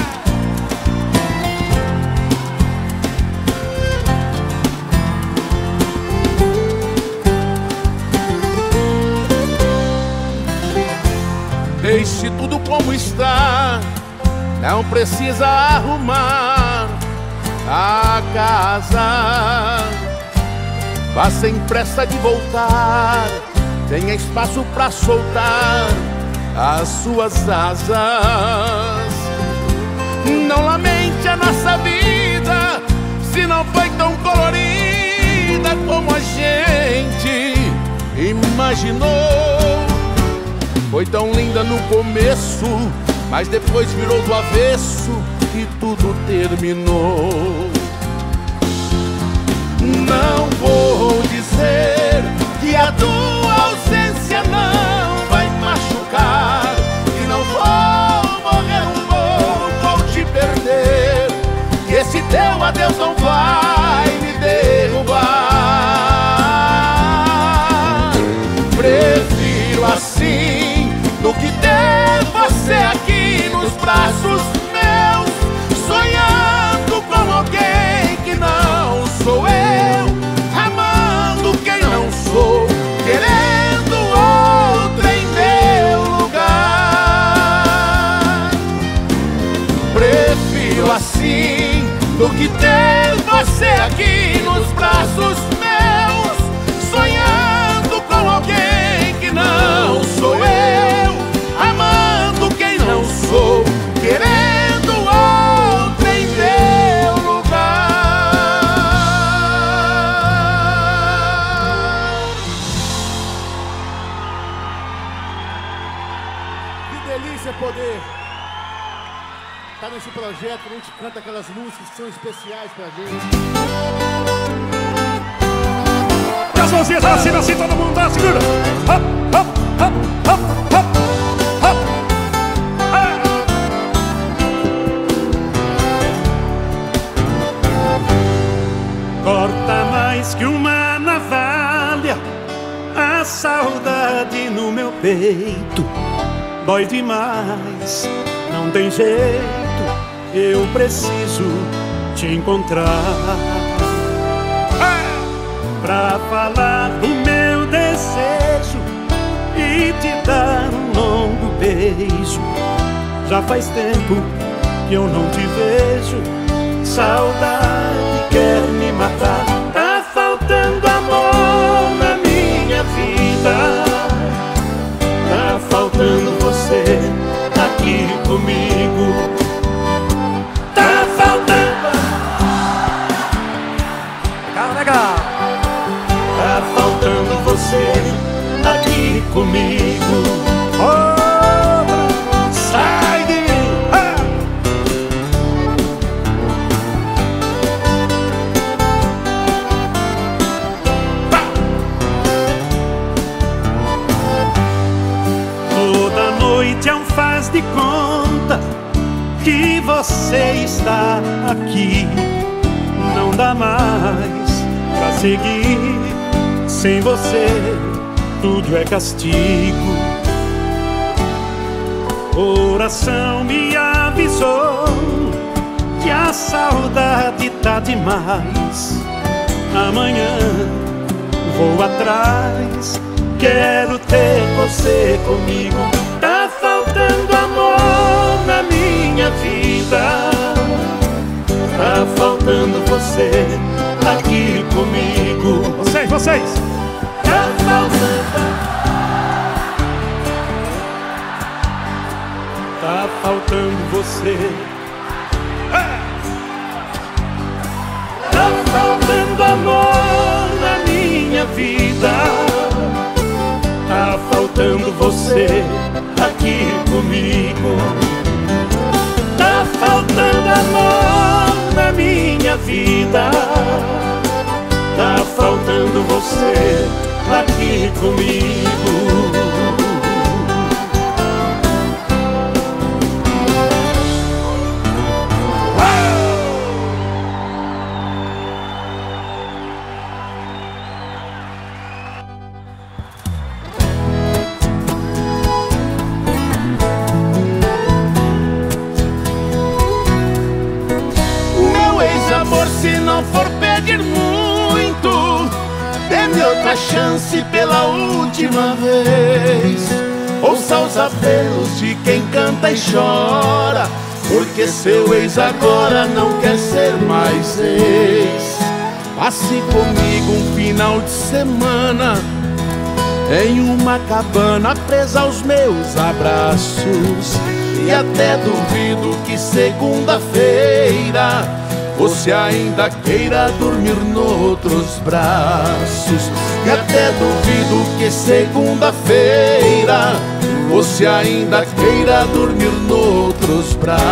Deixe tudo como está, não precisa arrumar a casa. Vá sem pressa de voltar, tenha espaço pra soltar as suas asas. Não lamente a nossa vida, se não foi tão colorida como a gente imaginou. Foi tão linda no começo, mas depois virou do avesso e tudo terminou. Não vou dizer que a tua ausência não vai machucar, que não vou morrer um pouco ao te perder, que esse teu adeus não vai me derrubar. Prefiro assim do que ter você aqui nos braços meus, sonhando com alguém que não sou eu, amando quem não sou, querendo outra em meu lugar. delícia poder estar nesse projeto, que a gente canta aquelas músicas que são especiais pra gente. E as mãozinhas pra cima assim, todo mundo dá, segura. Hop, hop, hop, hop, hop, hop. Corta mais que uma navalha a saudade no meu peito. Dói demais, não tem jeito, eu preciso te encontrar pra falar do meu desejo e te dar um longo beijo. Já faz tempo que eu não te vejo, saudade quer me matar. Tá faltando amor na minha vida, tá faltando você aqui comigo. Tá faltando. Legal, legal. Tá faltando você aqui comigo. Oh, sai de mim. Toda noite é um faz de conta que você está aqui. Não dá mais pra seguir, sem você tudo é castigo. Coração me avisou que a saudade tá demais. Amanhã vou atrás, quero ter você comigo. Tá faltando amor na minha vida, tá faltando você aqui comigo. Vocês! Tá faltando. Tá faltando você. Tá faltando amor na minha vida, tá faltando você aqui comigo. Tá faltando amor na minha vida, tá faltando você aqui comigo. Se não for pedir muito, dê-me outra chance pela última vez. Ouça os apelos de quem canta e chora, porque seu ex agora não quer ser mais ex. Passe comigo um final de semana em uma cabana presa aos meus abraços, e até duvido que segunda-feira você ainda queira dormir noutros braços. E até duvido que segunda-feira você ainda queira dormir noutros braços.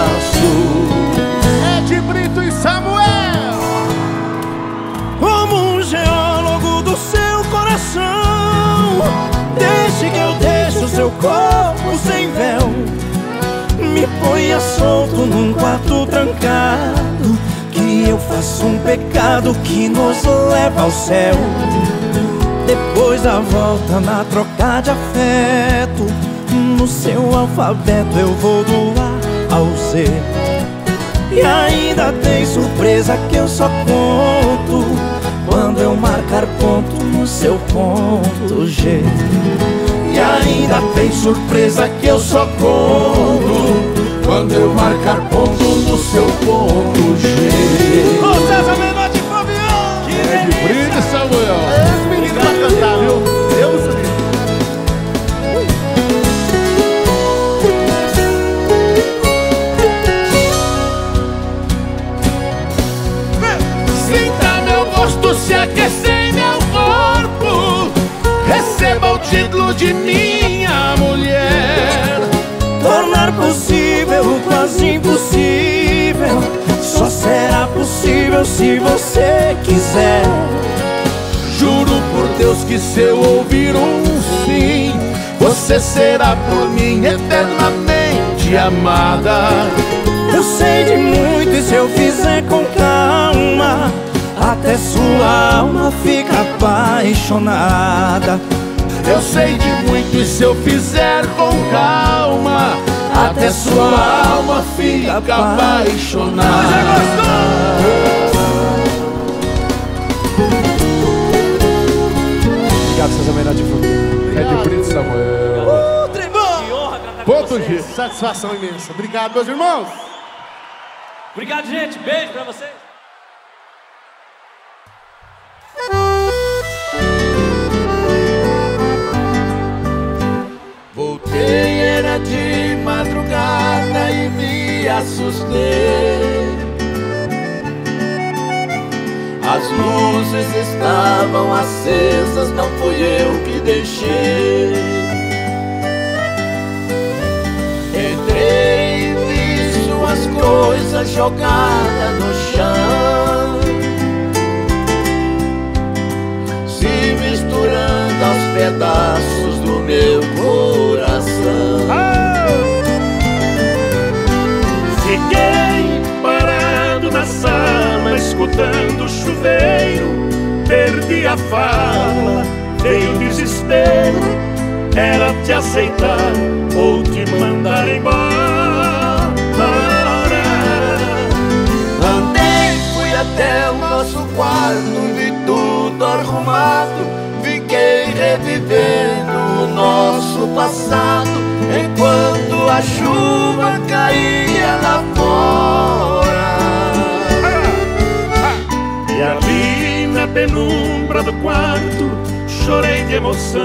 Ed Brito e Samuel, como um geólogo do seu coração, deixe que eu deixe o seu corpo sem véu. Me ponha solto num quarto trancado, que eu faço um pecado que nos leva ao céu. Depois da volta na troca de afeto, no seu alfabeto eu vou do A ao Z. E ainda tem surpresa que eu só conto quando eu marcar ponto no seu ponto G. E ainda tem surpresa que eu só conto quando eu marcar ponto no seu ponto G. Ô César Menotti Fabião, É de brinde, Samuel. esse menino vai cantar, viu? Deus me Sinta meu gosto se aquecer em meu corpo, receba o título de minha mulher. tornar possível o quase impossível. Só será possível se você quiser. Juro por Deus que se eu ouvir um sim, você será por mim eternamente amada. Eu sei de muito e se eu fizer com calma, até sua alma fica apaixonada. Eu sei de muito e se eu fizer com calma, até sua alma fica apaixonada. Obrigado, César Menotti. É de Brito Samuel. Ponto G. Satisfação imensa. Obrigado, meus irmãos. Obrigado, gente. Beijo pra vocês. Voltei, era de madrugada e me assustei. As luzes estavam acesas, não fui eu que deixei. Entrei e vi suas coisas jogadas no chão, se misturando aos pedaços do meu coração. Fiquei parado na sala, escutando o chuveiro. Perdi a fala, veio o desespero. Era te aceitar ou te mandar embora. Andei, fui até o nosso quarto, vi tudo arrumado. Fiquei revivendo o nosso passado, enquanto a chuva caía lá fora. E ali na penumbra do quarto chorei de emoção,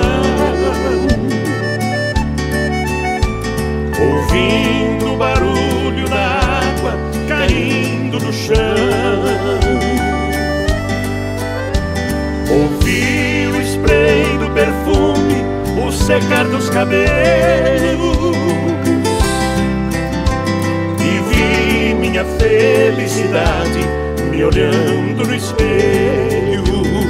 ouvindo o barulho da água caindo no chão. Ouvi o spray do perfume, o secar dos cabelos, e vi minha felicidade me olhando no espelho.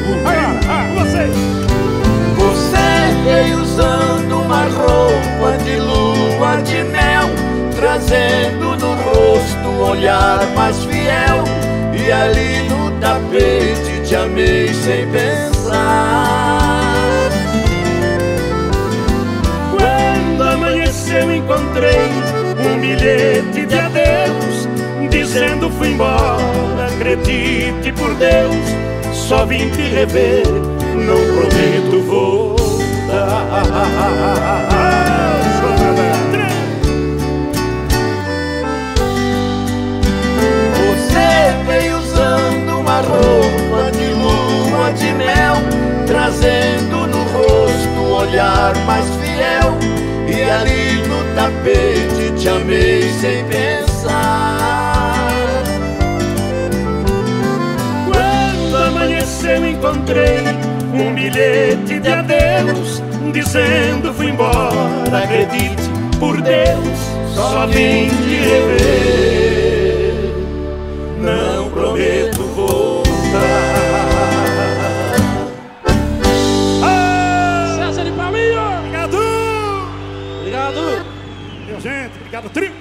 Você veio usando uma roupa de lua de mel, trazendo no rosto um olhar mais fiel. E ali no tapete te amei sem pensar. Quando amanheceu encontrei um bilhete de adeus, dizendo fui embora, acredite por Deus. Só vim te rever, não prometo voltar. Você veio usando uma roupa de lua de mel, trazendo no rosto um olhar mais fiel. E ali no tapete te amei sem pensar. Quando amanheceu encontrei um bilhete de adeus, dizendo fui embora, acredite por Deus. Só vim te rever, não prometo voltar. César de Palminha. Obrigado. Obrigado. Meu gente, obrigado, trio.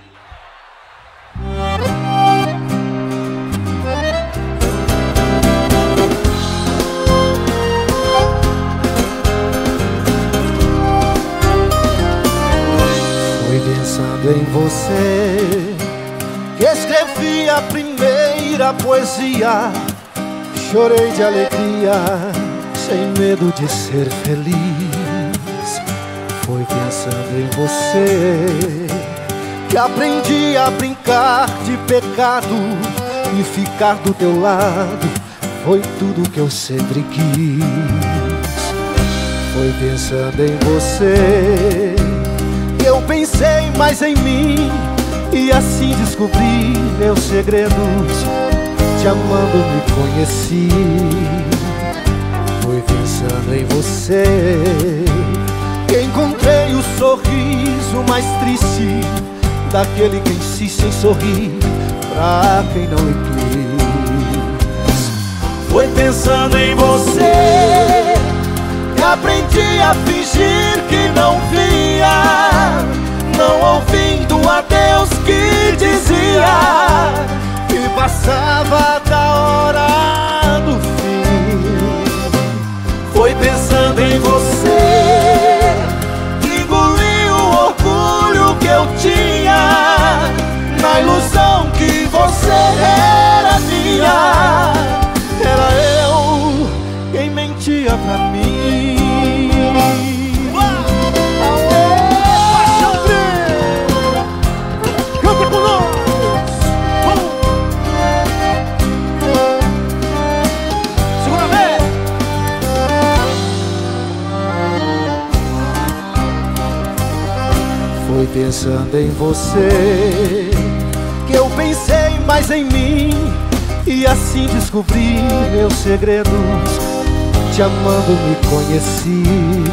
Foi pensando em você que escrevi a primeira poesia. Chorei de alegria, sem medo de ser feliz. Foi pensando em você que aprendi a brincar de pecado e ficar do teu lado. Foi tudo que eu sempre quis. Foi pensando em você que eu pensei mais em mim e assim descobri meus segredos. Te amando me conheci. Foi pensando em você Encontrei o sorriso mais triste daquele que insiste em sorrir pra quem não lhe quis. Foi pensando em você que aprendi a fingir que não via, não ouvindo a Deus que dizia que passava da hora do fim. Foi pensando em você que engoli o orgulho que eu tinha, na ilusão que você era minha. Era eu quem mentia pra mim. Canta com nós. Segura bem. Foi pensando em você que eu pensei mais em mim, e assim descobri meus segredos. Te amando me conheci.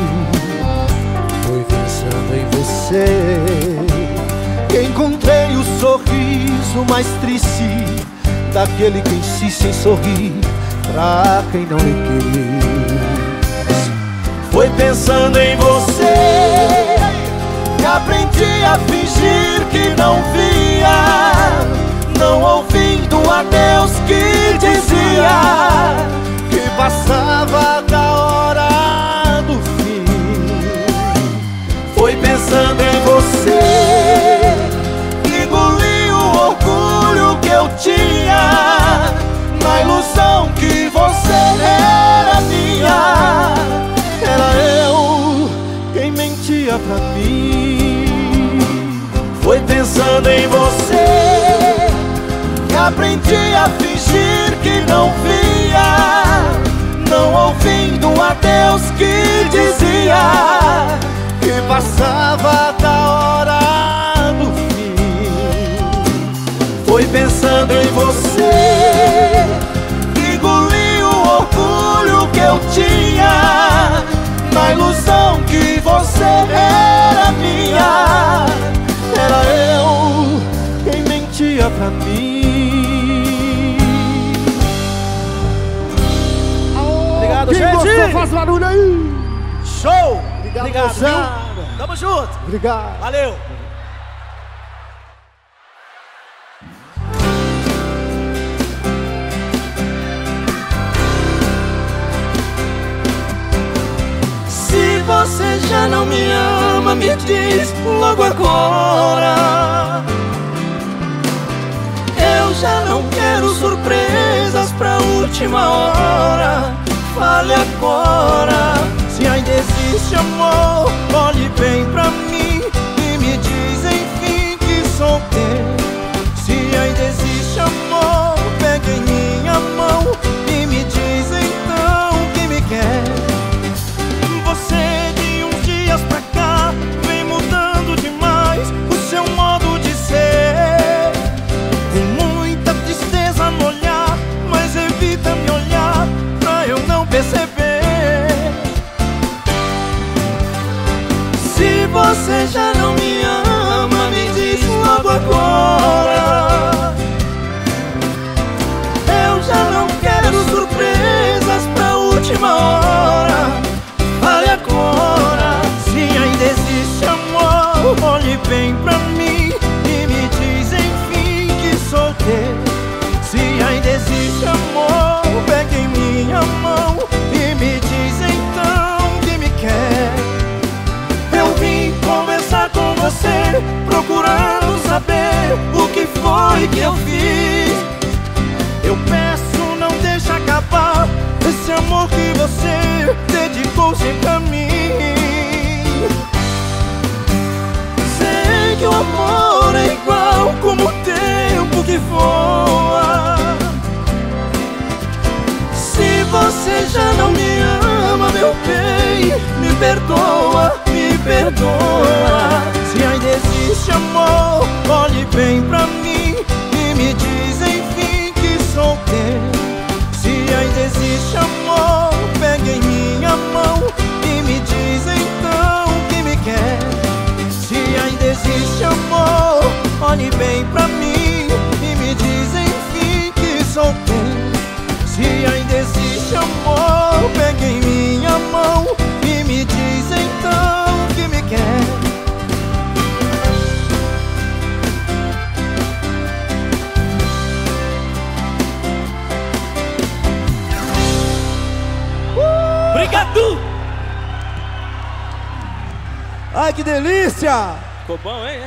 Foi pensando em você que encontrei o sorriso mais triste daquele que insiste em sorrir pra quem não lhe quis. Foi pensando em você que aprendi a fingir que não via, não ouvindo a Deus que dizia que passava da hora do fim. Foi pensando em você que engoli o orgulho que eu tinha, na ilusão que você era minha. Era eu quem mentia pra mim. Foi pensando em você que aprendi a fingir que não via, não ouvindo a Deus que dizia que passava da hora do fim. Foi pensando em você que engoli o orgulho que eu tinha, na ilusão que você era minha. Era eu quem mentia pra mim. Obrigado, quem gente! gostou, faz barulho aí! Show! Obrigado, viu? Tamo junto! Obrigado! Valeu! Se você já não me ama, me diz logo agora. Eu já não quero surpresas pra última hora. Fale agora, se ainda existe amor, olhe bem pra mim e me diz enfim que sou teu. Se ainda existe amor, pegue em minha mão e me diz então que me quer. Você de uns dias pra cá vem mudando demais o seu modo de ser. Tem muita tristeza no olhar, mas evita me olhar pra eu não perceber. Se você já não me ama, me diz logo agora. Eu já não quero surpresas pra última hora. Fale agora, se ainda existe amor, olhe bem pra mim e me diz enfim que sou teu. Se ainda existe amor, pegue em minha mão e me diz então que me quer. Eu vim conversar com você, procurando saber o que foi que eu fiz. Eu peço, não deixe acabar esse amor que você dedicou sempre a mim. Sei que o amor é igual como o tempo que voa. Se você já não me ama, meu bem, me perdoa, me perdoa. Se ainda existe amor, olhe bem pra mim e me diz enfim que sou teu. Se ainda existe amor, pegue em minha mão e me diz então que Ai, que delícia! Ficou bom, hein?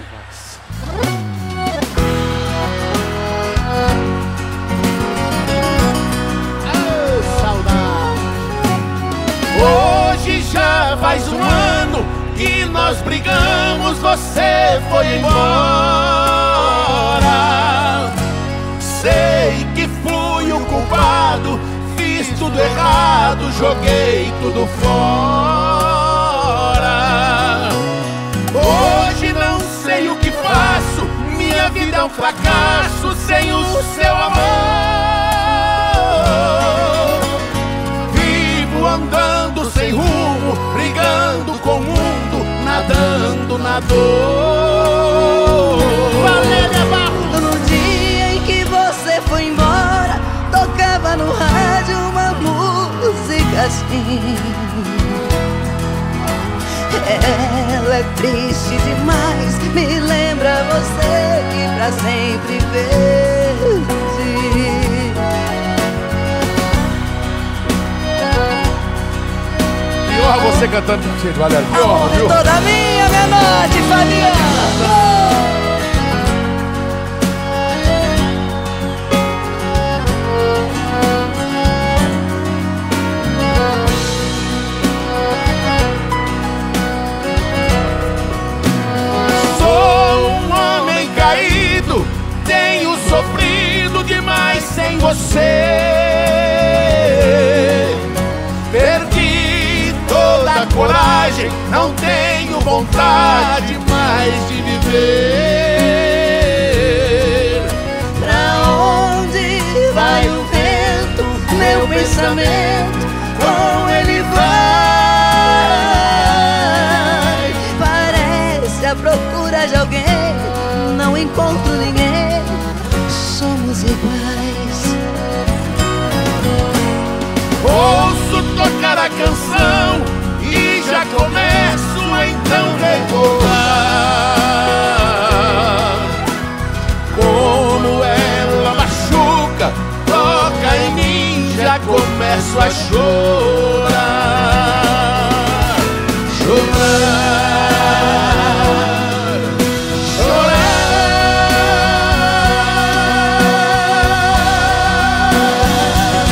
Hoje já faz um ano que nós brigamos, você foi embora. Sei que fui o culpado, fiz tudo errado, joguei tudo fora. Hoje não sei o que faço, minha vida é um fracasso sem o seu amor. Andando sem rumo, brigando com o mundo, nadando na dor. Valéria Barros. No dia em que você foi embora, tocava no rádio uma música assim. Ela é triste demais, me lembra você que pra sempre perdi. Que honra você cantando com a gente, Valéria. Que honra, viu? Toda minha noite, Fabiana. Sou um homem caído, tenho sofrido demais sem você. Perdi toda a coragem, não tenho vontade mais de viver. Pra onde vai o vento, meu pensamento, com ele vai. Parece a procura de alguém, não encontro ninguém, somos iguais. Ouço tocar a canção e já começo a então recordar como ela machuca, toca em mim, já começo a chorar. Chorar, chorar.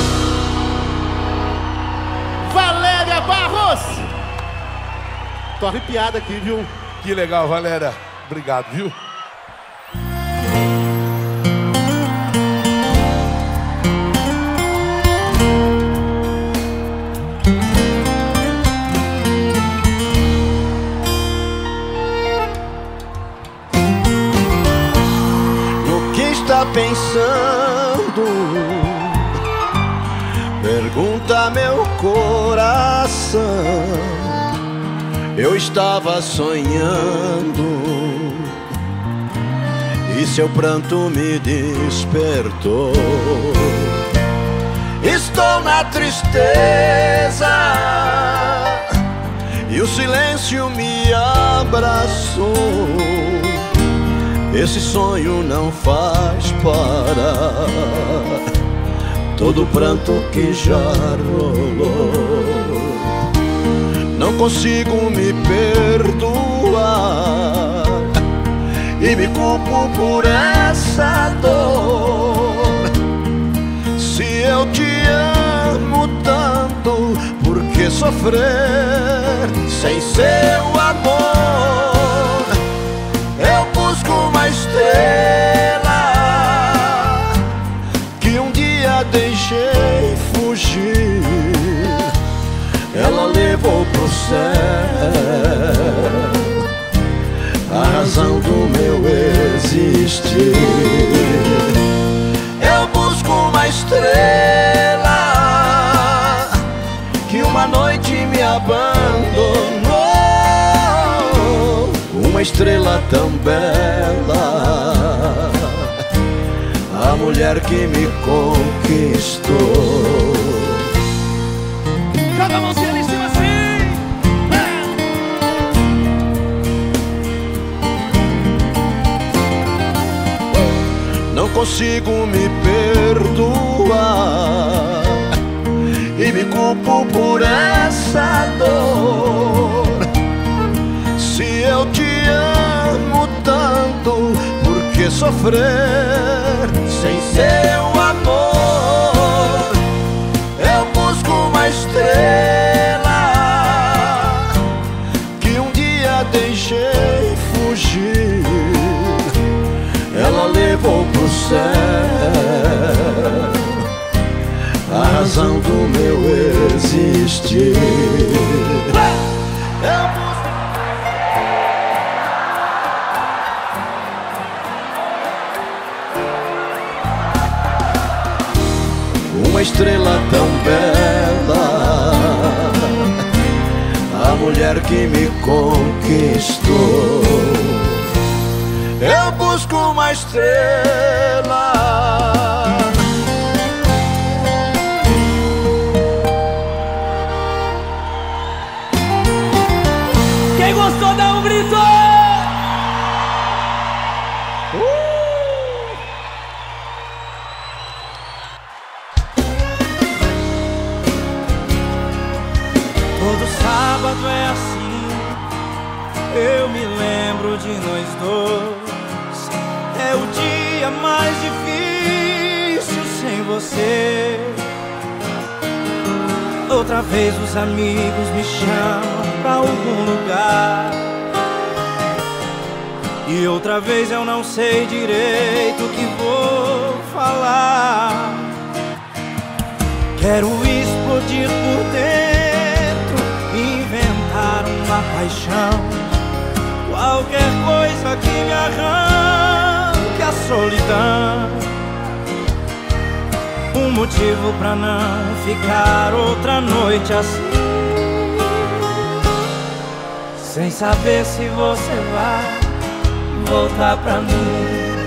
Valéria Barros. Tô arrepiado aqui, viu? Que legal, Valéria. Obrigado, viu? No que está pensando? Pergunta meu coração. Eu estava sonhando e seu pranto me despertou. Estou na tristeza e o silêncio me abraçou. Esse sonho não faz parar todo o pranto que já rolou. Não consigo me perdoar e me culpo por essa dor. Se eu te amo tanto, por que sofrer sem seu amor? Eu busco uma estrela que um dia deixei fugir. Ela levou pro céu a razão do meu existir. Eu busco uma estrela que uma noite me abandonou. Uma estrela tão bela, a mulher que me conquistou. Joga a mãozinha ali em cima assim. Não consigo me perdoar e me culpo por essa dor. sofrer sem seu amor. Eu busco uma estrela que um dia deixei fugir. Ela levou pro céu a razão do meu existir. Uma estrela tão bela, a mulher que me conquistou. Eu busco uma estrela. Quem gostou dá um grito. Todo sábado é assim, eu me lembro de nós dois. É o dia mais difícil sem você. Outra vez os amigos me chamam pra algum lugar, e outra vez eu não sei direito o que vou falar. Quero explodir por dentro, inventar uma paixão, qualquer coisa que me arranque a solidão. Um motivo pra não ficar outra noite assim, sem saber se você vai voltar pra mim.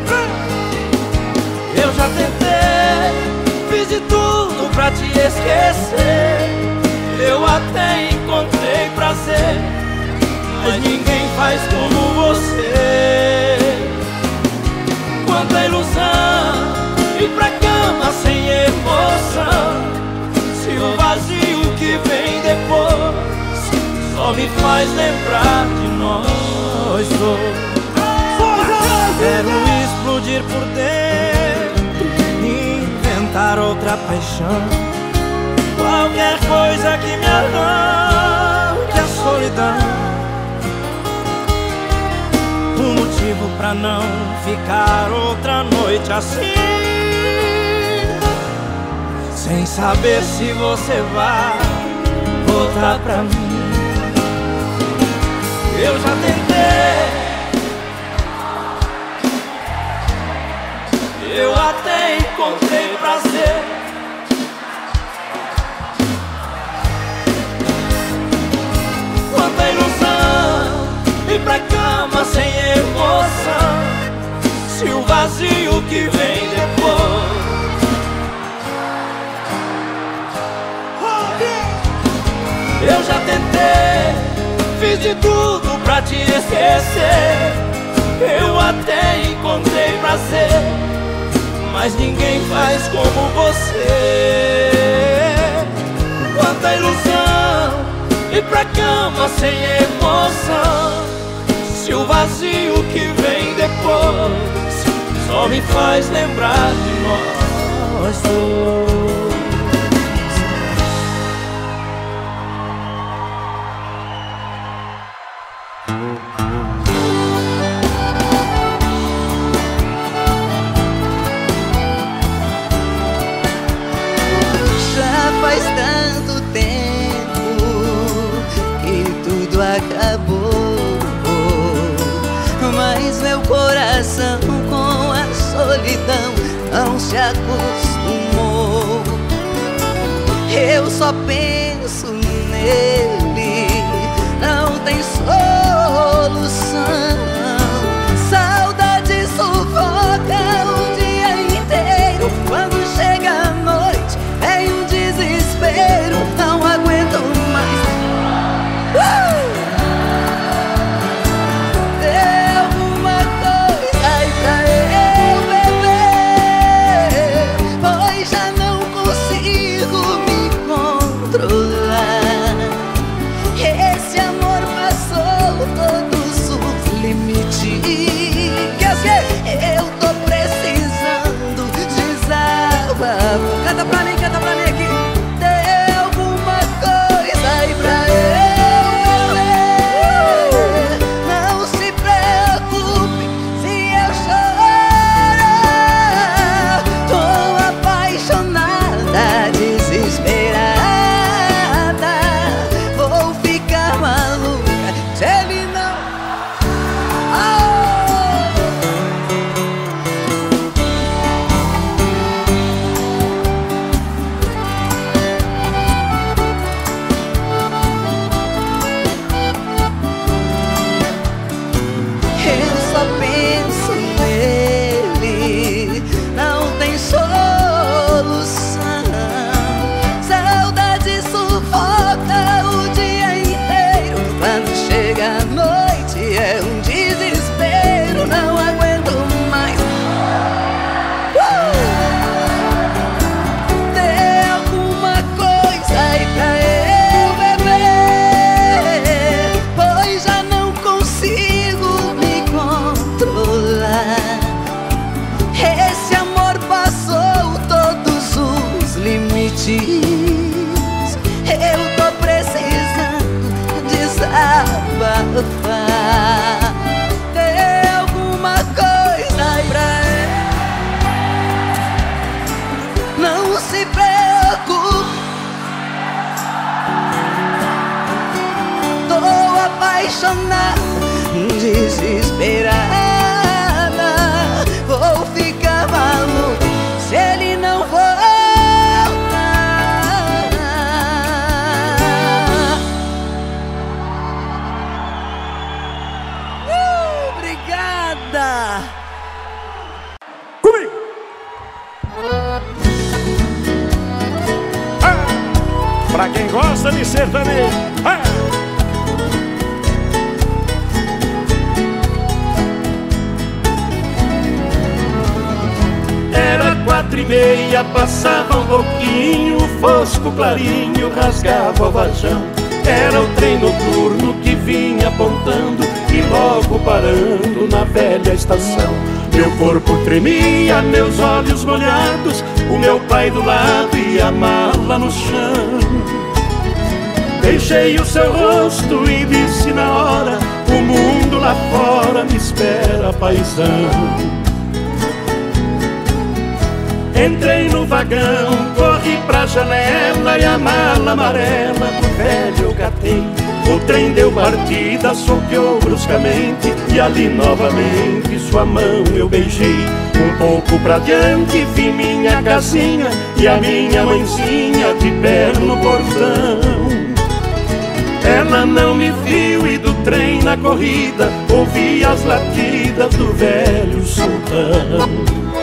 Eu já tentei, fiz de tudo pra te esquecer. Eu até encontrei prazer, mas ninguém faz como você. Quanta ilusão, ir pra cama sem emoção. Se o vazio que vem depois só me faz lembrar de nós dois. Quero explodir por dentro, inventar outra paixão, qualquer coisa que me arranque a solidão. Um motivo pra não ficar outra noite assim, sem saber se você vai voltar pra mim. Eu já tentei, eu até encontrei prazer, quanta ilusão, ir pra cama sem emoção. Se o vazio que vem depois eu já tentei, fiz de tudo pra te esquecer. Eu até encontrei prazer, mas ninguém faz como você. Quanta ilusão, ir pra cama sem emoção. Se o vazio que vem depois só me faz lembrar de nós dois. Faz tanto tempo que tudo acabou, mas meu coração com a solidão não se acostumou. Eu só penso nele, não tem solução. Saudade sufoca o dia inteiro. Quando chega a noite vem um desespero, não aguento mais. Dê alguma coisa aí pra eu beber, pois já não consigo me controlar. Esse amor passou todos os limites. Eu tô Canta pra mim aqui. Tem alguma coisa aí pra eu ver. Não se preocupe se eu chorar. Tô apaixonada, desesperada. Vou ficar maluca se ele não... Eu tô precisando desabafar. Tem alguma coisa aí pra eu? Não se preocupe, tô apaixonada, desesperada. Vou ficar maluco se ele não for. Comigo! Pra quem gosta de sertanejo, Era 4:30, passava um pouquinho, o fosco clarinho rasgava o vajão. Era o trem noturno que vinha apontando e logo parando na velha estação. Meu corpo tremia, meus olhos molhados, o meu pai do lado e a mala no chão. Beijei o seu rosto e disse na hora: o mundo lá fora me espera, paizão. Entrei no vagão, corri pra janela e a mala amarela do velho eu catei. O trem deu partida, soqueou bruscamente e ali novamente sua mão eu beijei. Um pouco pra diante vi minha casinha e a minha mãezinha de pé no portão. Ela não me viu e do trem na corrida ouvi as latidas do velho sultão.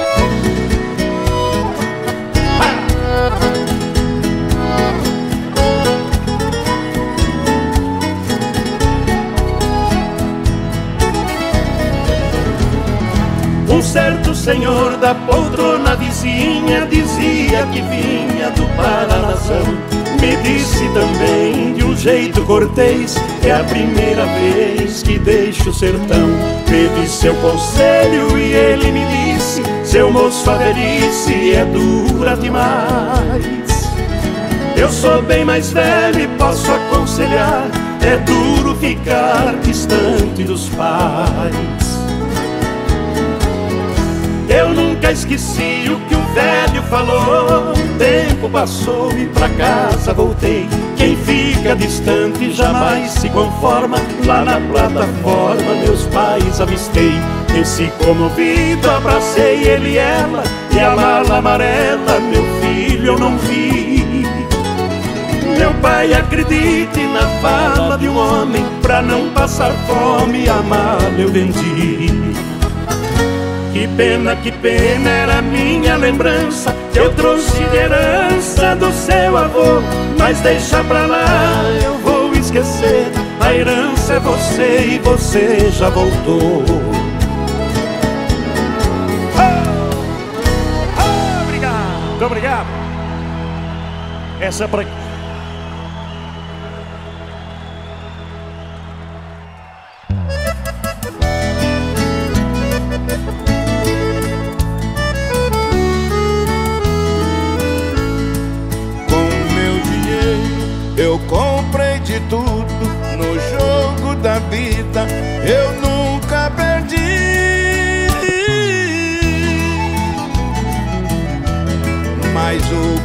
Um certo senhor da poltrona vizinha dizia que vinha do Paranazão. Me disse também de um jeito cortês: é a primeira vez que deixo o sertão. Pedi seu conselho e ele me disse: seu moço, a velhice é dura demais. Eu sou bem mais velho e posso aconselhar: é duro ficar distante dos pais. Eu nunca esqueci o que o velho falou. O tempo passou e pra casa voltei. Quem fica distante jamais se conforma. Lá na plataforma meus pais avistei. Desci comovido, abracei ele e ela. E a mala amarela, meu filho, eu não vi. Meu pai, acredite na fala de um homem. Pra não passar fome, a mala eu vendi. Que pena, era minha lembrança que eu trouxe de herança do seu avô. Mas deixa pra lá, eu vou esquecer. A herança é você e você já voltou. Obrigado, muito obrigado. Essa é pra...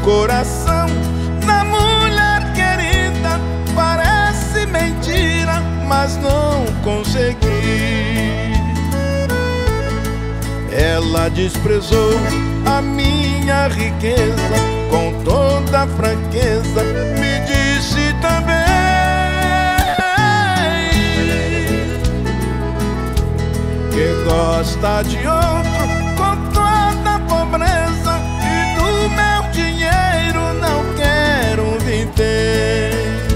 coração da mulher querida. Parece mentira, mas não consegui. Ela desprezou a minha riqueza com toda franqueza, me disse também que gosta de outro com toda a pobreza, e do meu dinheiro não quero viver.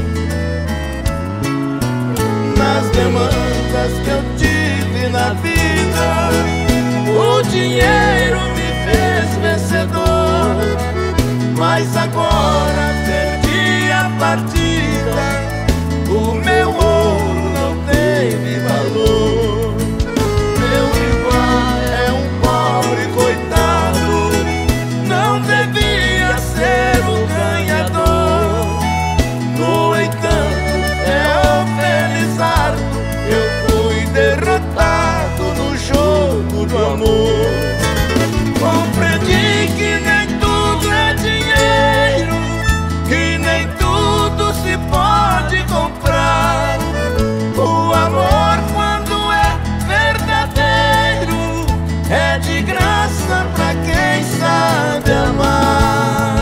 Nas demandas que eu tive na vida, o dinheiro me fez vencedor, mas agora perdi a partida, o meu ouro não teve valor. Meu rival é um pobre coitado, não devia ser o ganhador. No entanto, é felizardo, eu fui derrotado no jogo do amor. Compreendi que nem tudo é dinheiro, que nem tudo se pode comprar. O amor, quando é verdadeiro, é de graça pra quem sabe amar.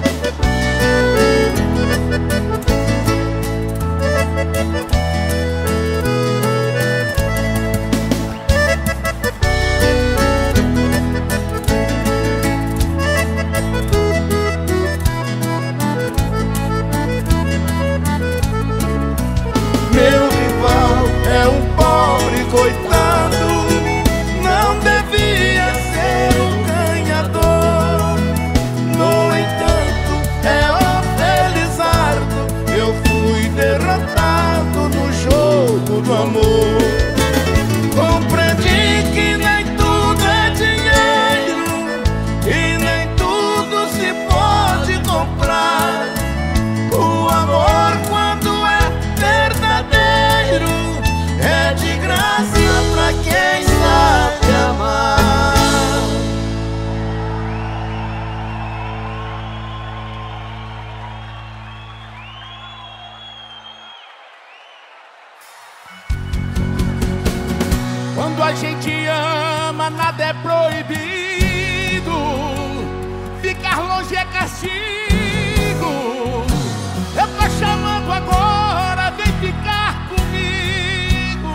Meu rival é um pobre coitado, não devia ser o ganhador. No entanto, é o felizardo, eu fui derrotado no jogo do amor. Compreendi que nem tudo é dinheiro, e nem tudo se pode comprar. O amor, quando é verdadeiro, é de graça pra quem sabe amar. Quando a gente ama, nada é proibido. Ficar longe é castigo. Eu tô chamando agora, vem ficar comigo.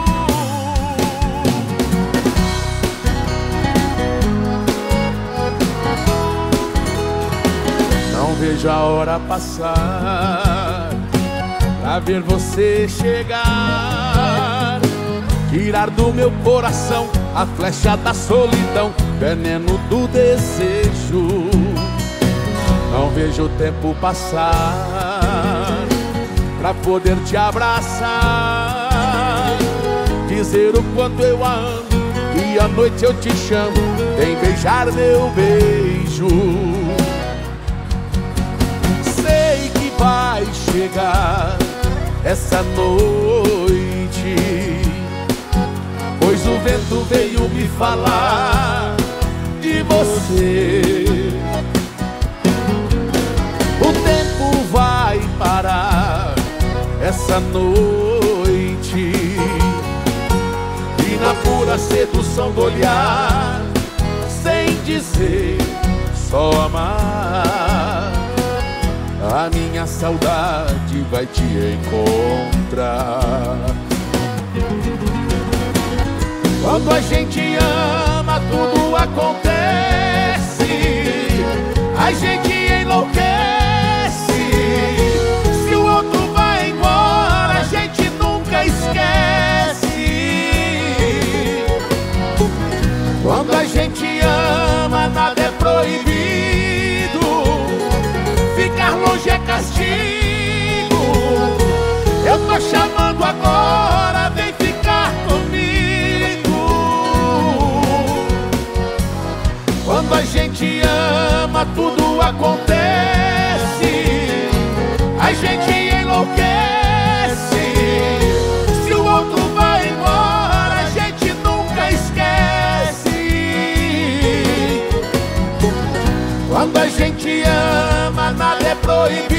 Não vejo a hora passar pra ver você chegar, tirar do meu coração a flecha da solidão, veneno do desejo. Não vejo o tempo passar pra poder te abraçar, dizer o quanto eu a amo, e à noite eu te chamo, vem beijar meu beijo. Sei que vai chegar essa noite, pois o vento veio me falar de você. O tempo vai parar essa noite, e na pura sedução do olhar, sem dizer, só amar, a minha saudade vai te encontrar. Quando a gente ama, tudo acontece, a gente enlouquece. Se o outro vai embora, a gente nunca esquece. Quando a gente ama, nada é proibido. Ficar longe é castigo. Eu tô chamando agora, vem ficar comigo. Quando a gente ama, tudo acontece, a gente enlouquece. Se o outro vai embora, a gente nunca esquece. Quando a gente ama, nada é proibido.